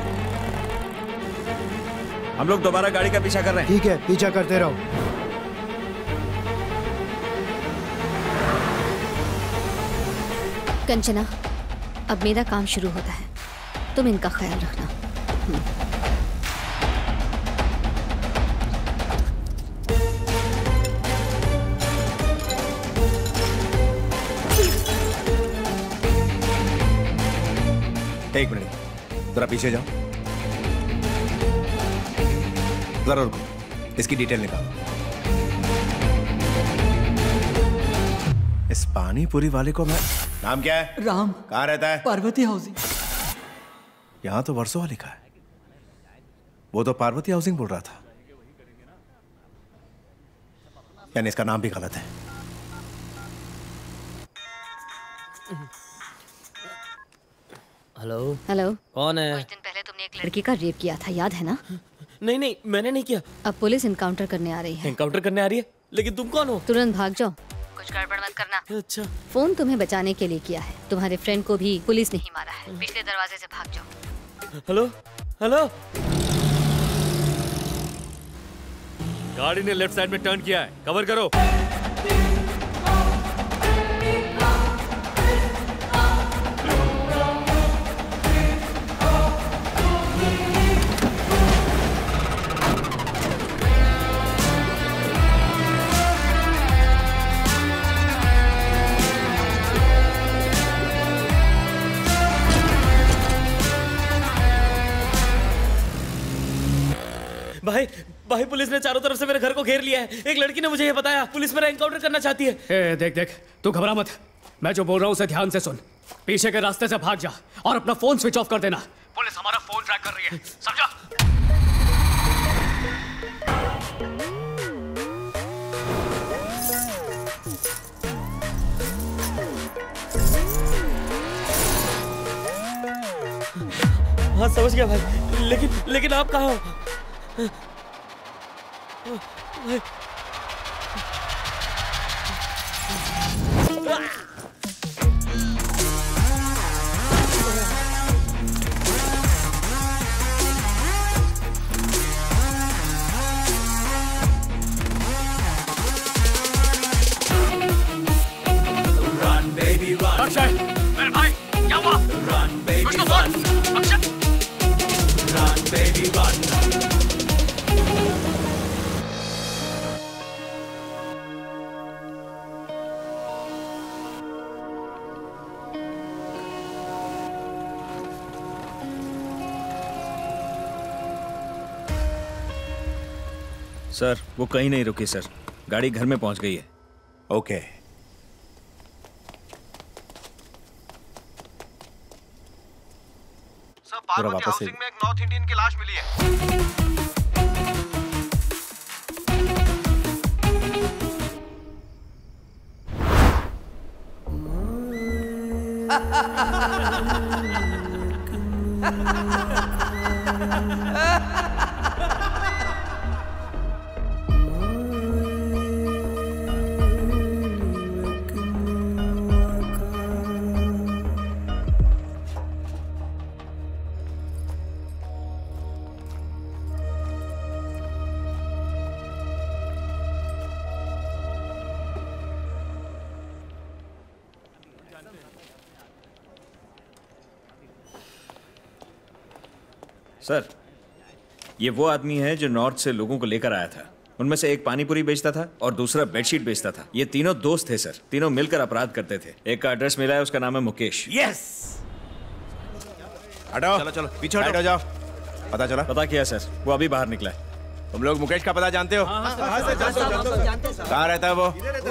हम लोग दोबारा गाड़ी का पीछा कर रहे हैं। ठीक है, पीछा करते रहो। कंचना, अब मेरा काम शुरू होता है, तुम इनका ख्याल रखना। एक मिनट, जरा पीछे जाओ। जरा रुको, इसकी डिटेल निकालो। इस पानी पूरी वाले को मैं... नाम क्या है? राम। कहाँ रहता है? पार्वती हाउसिंग। यहाँ तो वर्सोवा लिखा है। वो तो पार्वती हाउसिंग बोल रहा था, यानी इसका नाम भी गलत है। हेलो। हेलो। कौन है? कुछ दिन पहले तुमने एक लड़की का रेप किया था, याद है ना? नहीं नहीं, मैंने नहीं किया। अब पुलिस इनकाउंटर करने आ रही है। एनकाउंटर करने आ रही है? लेकिन तुम कौन हो? तुरंत भाग जाओ, कुछ गड़बड़ मत करना। अच्छा। फोन तुम्हें बचाने के लिए किया है, तुम्हारे फ्रेंड को भी पुलिस ने ही मारा है। पिछले दरवाजे से भाग जाओ। Hello hello. गाड़ी ने लेफ्ट साइड में टर्न किया है, कवर करो। भाई भाई, पुलिस ने चारों तरफ से मेरे घर को घेर लिया है। एक लड़की ने मुझे ये बताया, पुलिस मेरा एनकाउंटर करना चाहती है। ए, देख देख, तू घबरा मत। मैं जो बोल रहा हूँ उसे ध्यान से सुन। पीछे के रास्ते से भाग जा और अपना फोन स्विच ऑफ कर देना। पुलिस हमारा फोन ट्रैक कर रही है, समझा? हाँ समझ गया भाई, लेकिन लेकिन आप कहाँ हो? Run, baby, run. अक्षय, मेरे भाई, क्या हुआ? Run, baby, कुछ तो बोल। run. Akshay. Run, baby, run. Sir वो कहीं नहीं रुकी सर, गाड़ी घर में पहुंच गई है। ओके। सर पार्वती हाउसिंग में एक नॉर्थ इंडियन की लाश मिली है। सर, ये वो आदमी है जो नॉर्थ से लोगों को लेकर आया था। उनमें से एक पानीपुरी बेचता था और दूसरा बेडशीट बेचता था। ये तीनों दोस्त थे सर, तीनों मिलकर अपराध करते थे। एक का एड्रेस मिला है, उसका नाम है मुकेश। यस। हटो, चलो चलो पीछे हटो, जाओ। पता चला? पता किया सर, वो अभी बाहर निकला है। तुम लोग मुकेश का पता जानते हो? कहाँ रहता है वो?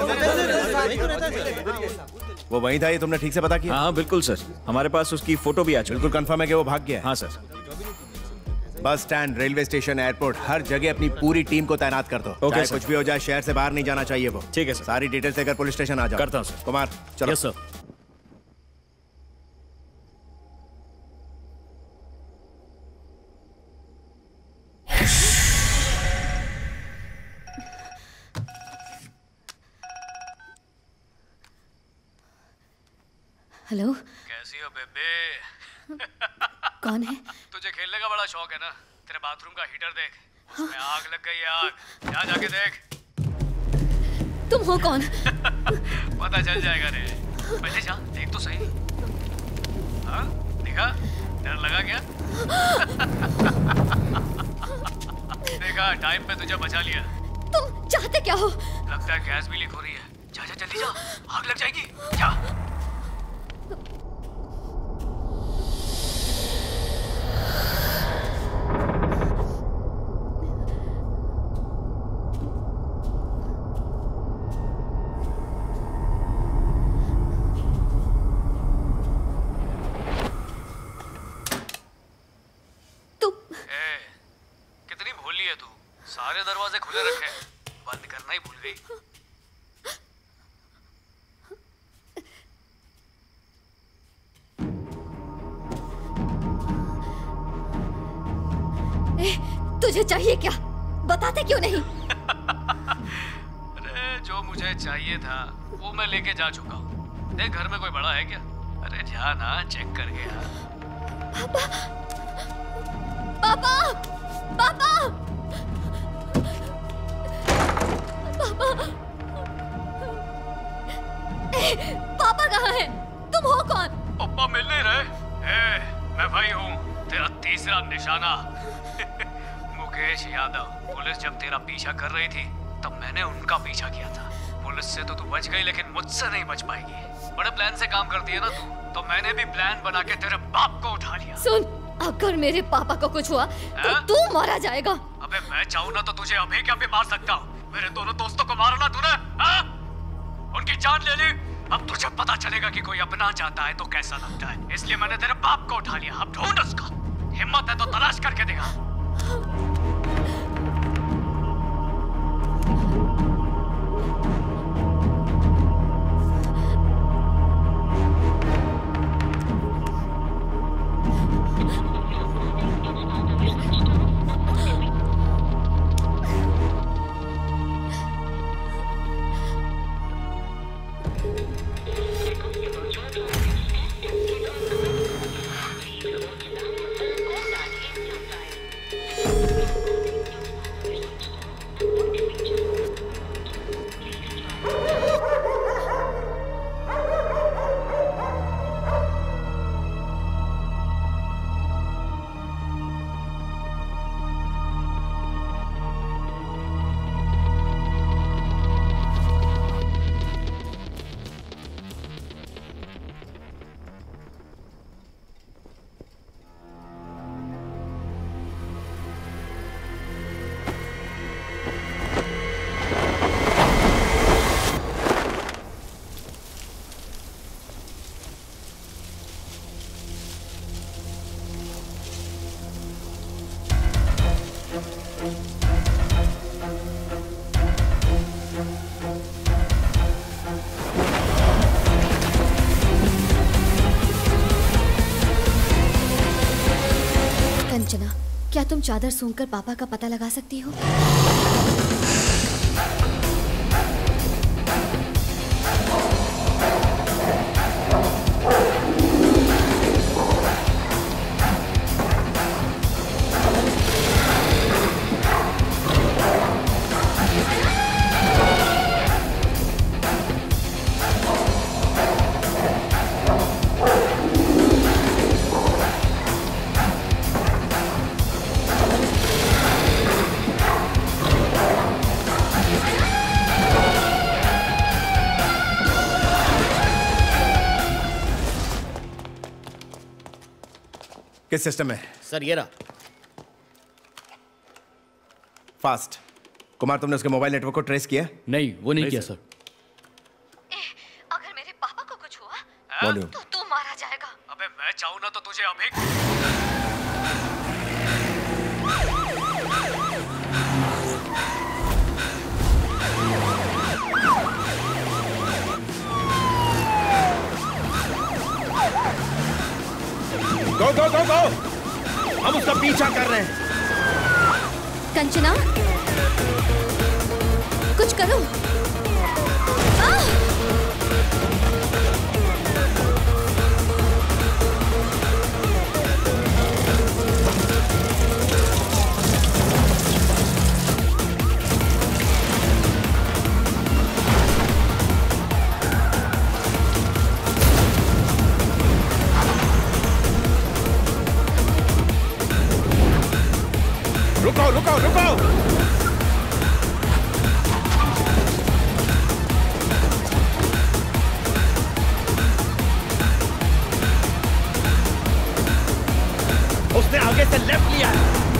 वो वहीं था, ये तुमने ठीक से पता किया? हाँ बिल्कुल सर, हमारे पास उसकी फोटो भी आ चुकी। बिल्कुल कंफर्म है कि वो भाग गया है? हाँ sir. Bus stand, railway station, airport, हर जगह अपनी पूरी टीम को तैनात कर दो। ओके चाहे सर। कुछ भी हो जाए, शहर से बाहर नहीं जाना चाहिए वो। ठीक है सर। सारी डिटेल्स लेकर पुलिस स्टेशन आ जाओ। करता हूँ सर। कुमार चलो। Yes sir. हेलो, कैसी हो बेबे? कौन है? तुझे खेलने का बड़ा शौक है ना? तेरे बाथरूम का हीटर देख, उसमें आग लग गई है, आग। जा जाके देख। तुम हो कौन? पता चल जाएगा रे। पहले जा, देख तो सही। हाँ, देखा? डर लगा क्या? देखा, टाइम पे तुझे बचा लिया। तुम चाहते क्या हो? लगता है गैस भी लीक हो रही है। जा जा जल्दी जा, आग लग जाएगी। जा। सारे दरवाजे खुले रखे, बंद करना ही भूल गई। ए, तुझे चाहिए क्या? बताते क्यों नहीं? अरे जो मुझे चाहिए था वो मैं लेके जा चुका हूँ। देख, घर में कोई बड़ा है क्या? अरे जा ना, चेक करके आ। पापा, पापा, पापा, पापा, ए, पापा कहाँ है? तुम हो कौन? पापा मिल नहीं रहे। ए, मैं भाई हूँ, तेरा तीसरा निशाना। मुकेश यादव। पुलिस जब तेरा पीछा कर रही थी तब मैंने उनका पीछा किया था। पुलिस से तो तू बच गई, लेकिन मुझसे नहीं बच पाएगी। बड़े प्लान से काम करती है ना तू, तो मैंने भी प्लान बना के तेरे बाप को उठा लिया। सुन, अगर मेरे पापा को कुछ हुआ तो तू मारा जाएगा। अबे मैं चाहूँ ना तो तुझे अभी क्या भी मार सकता हूँ। मेरे दोनों दोस्तों को मारा ना तूने, हाँ? उनकी जान ले ली। अब तुझे पता चलेगा कि कोई अपना चाहता है तो कैसा लगता है। इसलिए मैंने तेरे बाप को उठा लिया। अब ढूंढ उसका, हिम्मत है तो तलाश करके दिखा। क्या तुम चादर सूंघकर पापा का पता लगा सकती हो? किस सिस्टम में? सर ये रहा। फास्ट। कुमार, तुमने उसके मोबाइल नेटवर्क को ट्रेस किया? नहीं, वो नहीं, नहीं किया सर। अगर मेरे पापा को कुछ हुआ वॉल्यूम। तो तू मारा जाएगा। अबे मैं चाहूँ ना तो तुझे अभी गो गो गो गो, हम उसका पीछा कर रहे हैं। कंचना, कुछ करो। आह! रुको रुको रुको। उसने आगे से लेफ्ट लिया।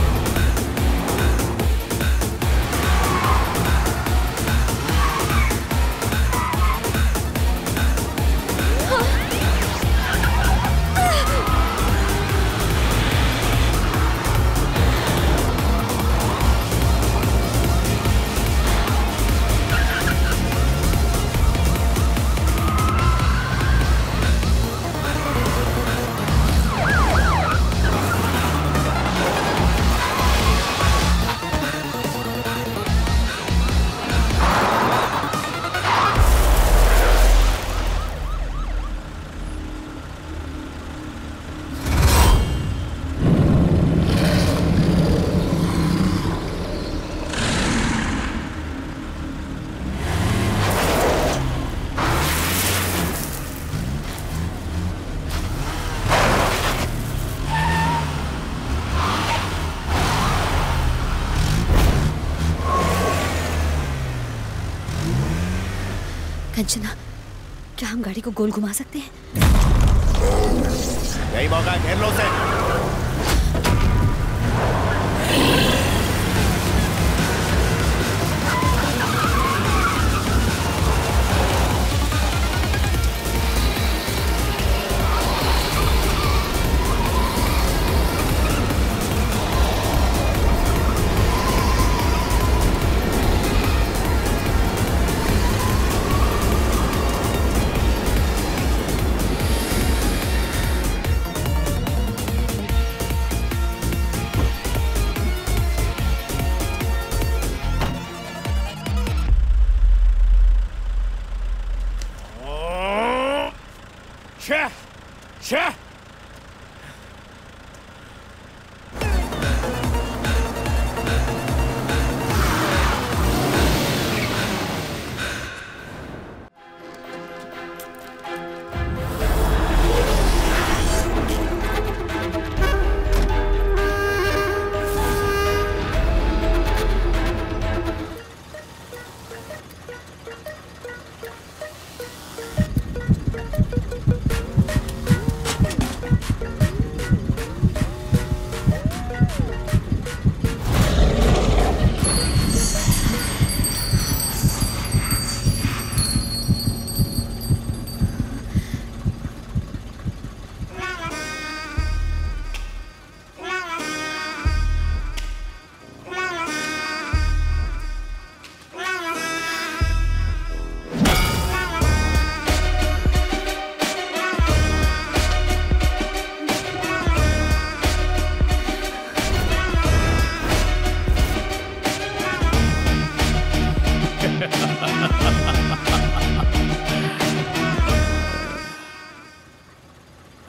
कंचना, क्या हम गाड़ी को गोल घुमा सकते हैं? यही मौका, घेर लो उसे।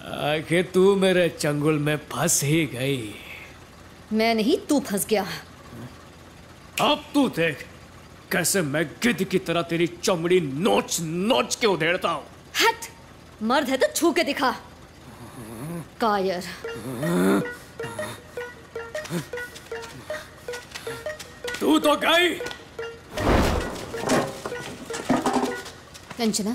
आखिर तू मेरे चंगुल में फंस ही गई। मैं नहीं, तू फंस गया। अब तू देख कैसे मैं गिद्ध की तरह तेरी चमड़ी नोच नोच के उधेड़ता हूँ। हट, मर्द है तो छू के दिखा। कायर। तू तो गई। कंचना,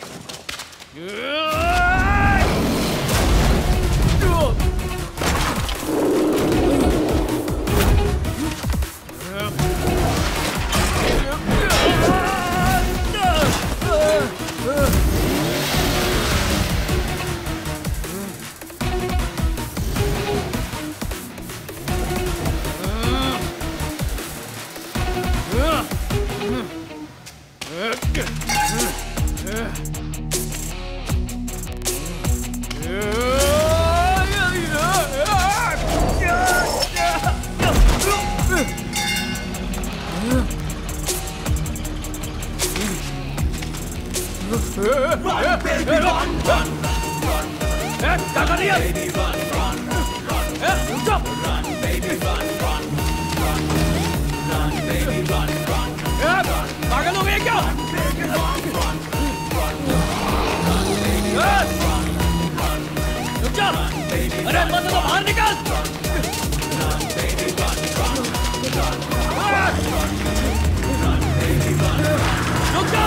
पागल हो गए क्या? अरे मत तो बाहर निकल। रुक जा।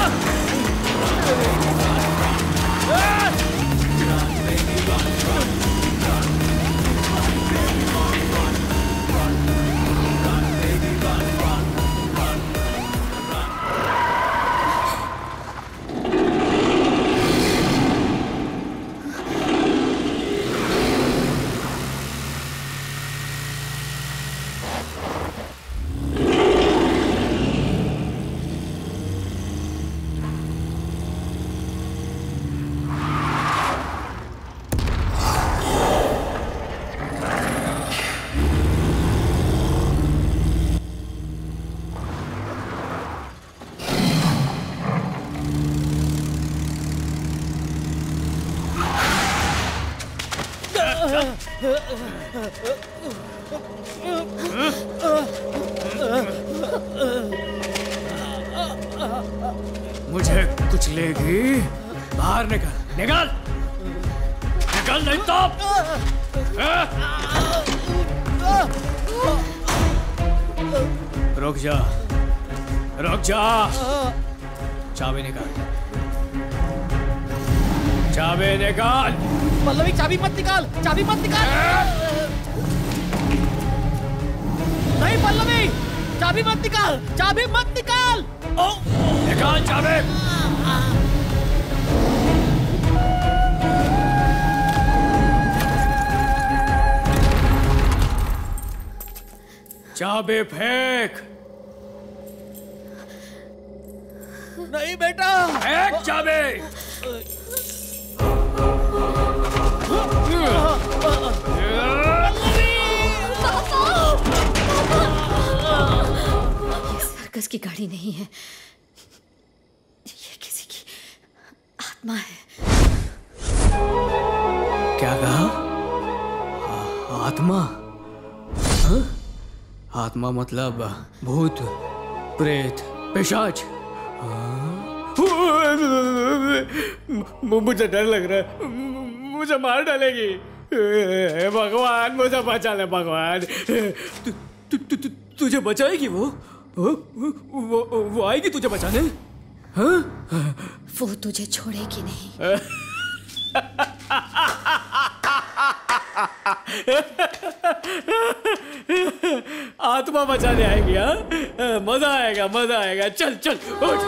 मुझे कुछ लेगी? बाहर निकल, निकल, निकल नहीं तो। रुक जा, रुक जा। चाबी निकाल, चाबी निकाल। पल्लवी चाबी मत निकाल, चाबी मत निकाल। नहीं पल्लवी, चाबी मत निकाल, चाबी मत निकाल। निकाल चाबी। चाबी फेंक। नहीं बेटा, फेंक चाबी। सर्कस की गाड़ी नहीं है, ये किसी की आत्मा है। क्या कहा? आत्मा? हाँ? आत्मा मतलब भूत, प्रेत, पिशाच। मुझे डर लग रहा है, मुझे मार डालेगी। भगवान मुझे बचा ले भगवान। तु, तु, तु, तु, तुझे बचाएगी वो? वो, वो, वो आएगी तुझे बचाने? हाँ? वो तुझे छोड़ेगी नहीं। आत्मा बचाने आएगी। हाँ, मजा आएगा, मजा आएगा। चल चल उठ।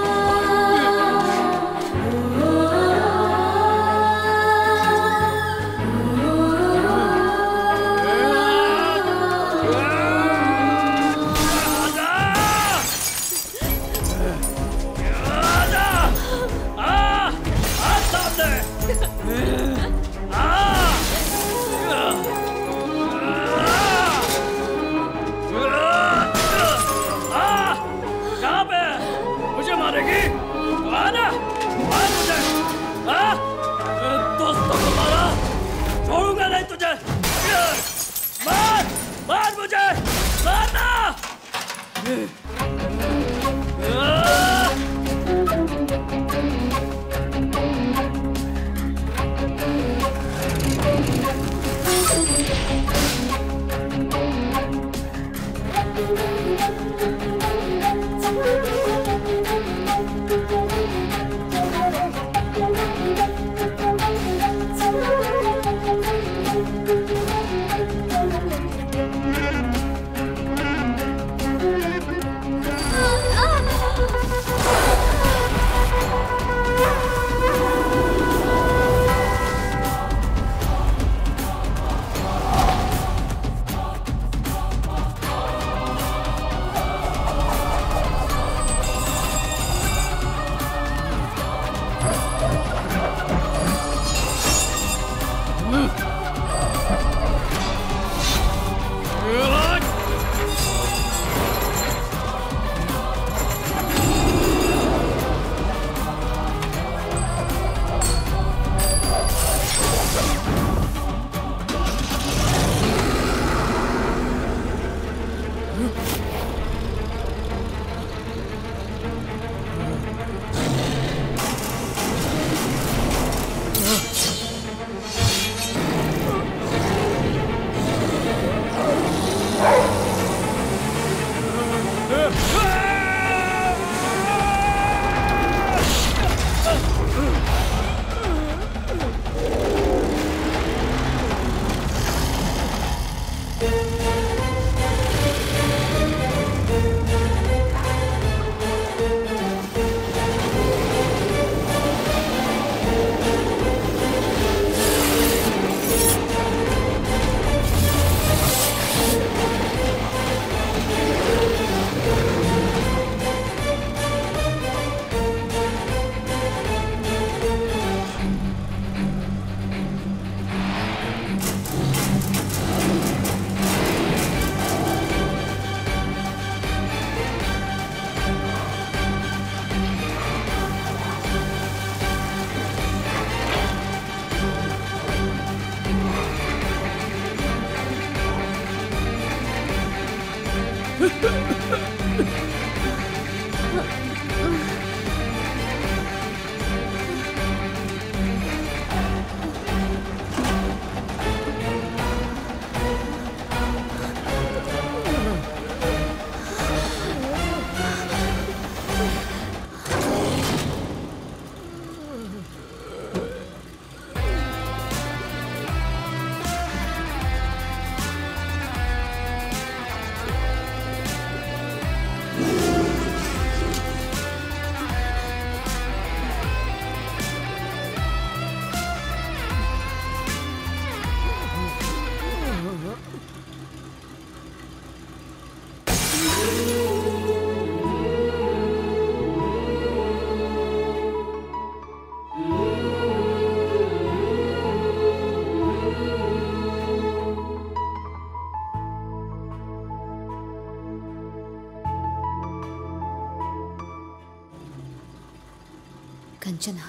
कंचना,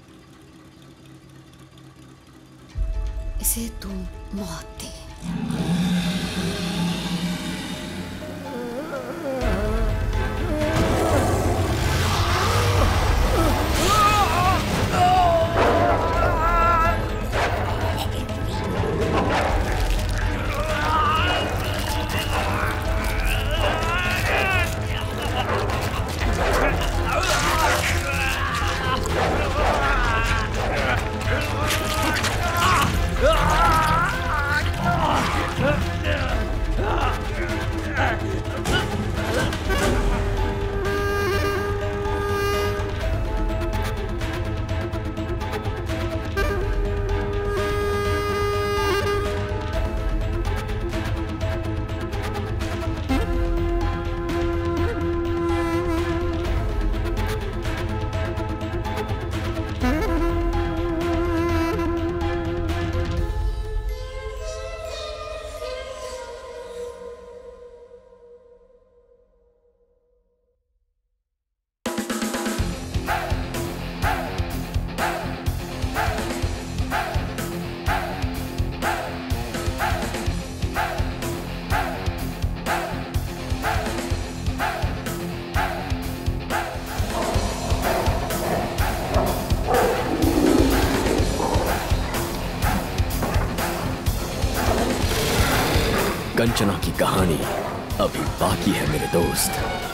इसे तू मौत दे। कंचना की कहानी अभी बाकी है मेरे दोस्त।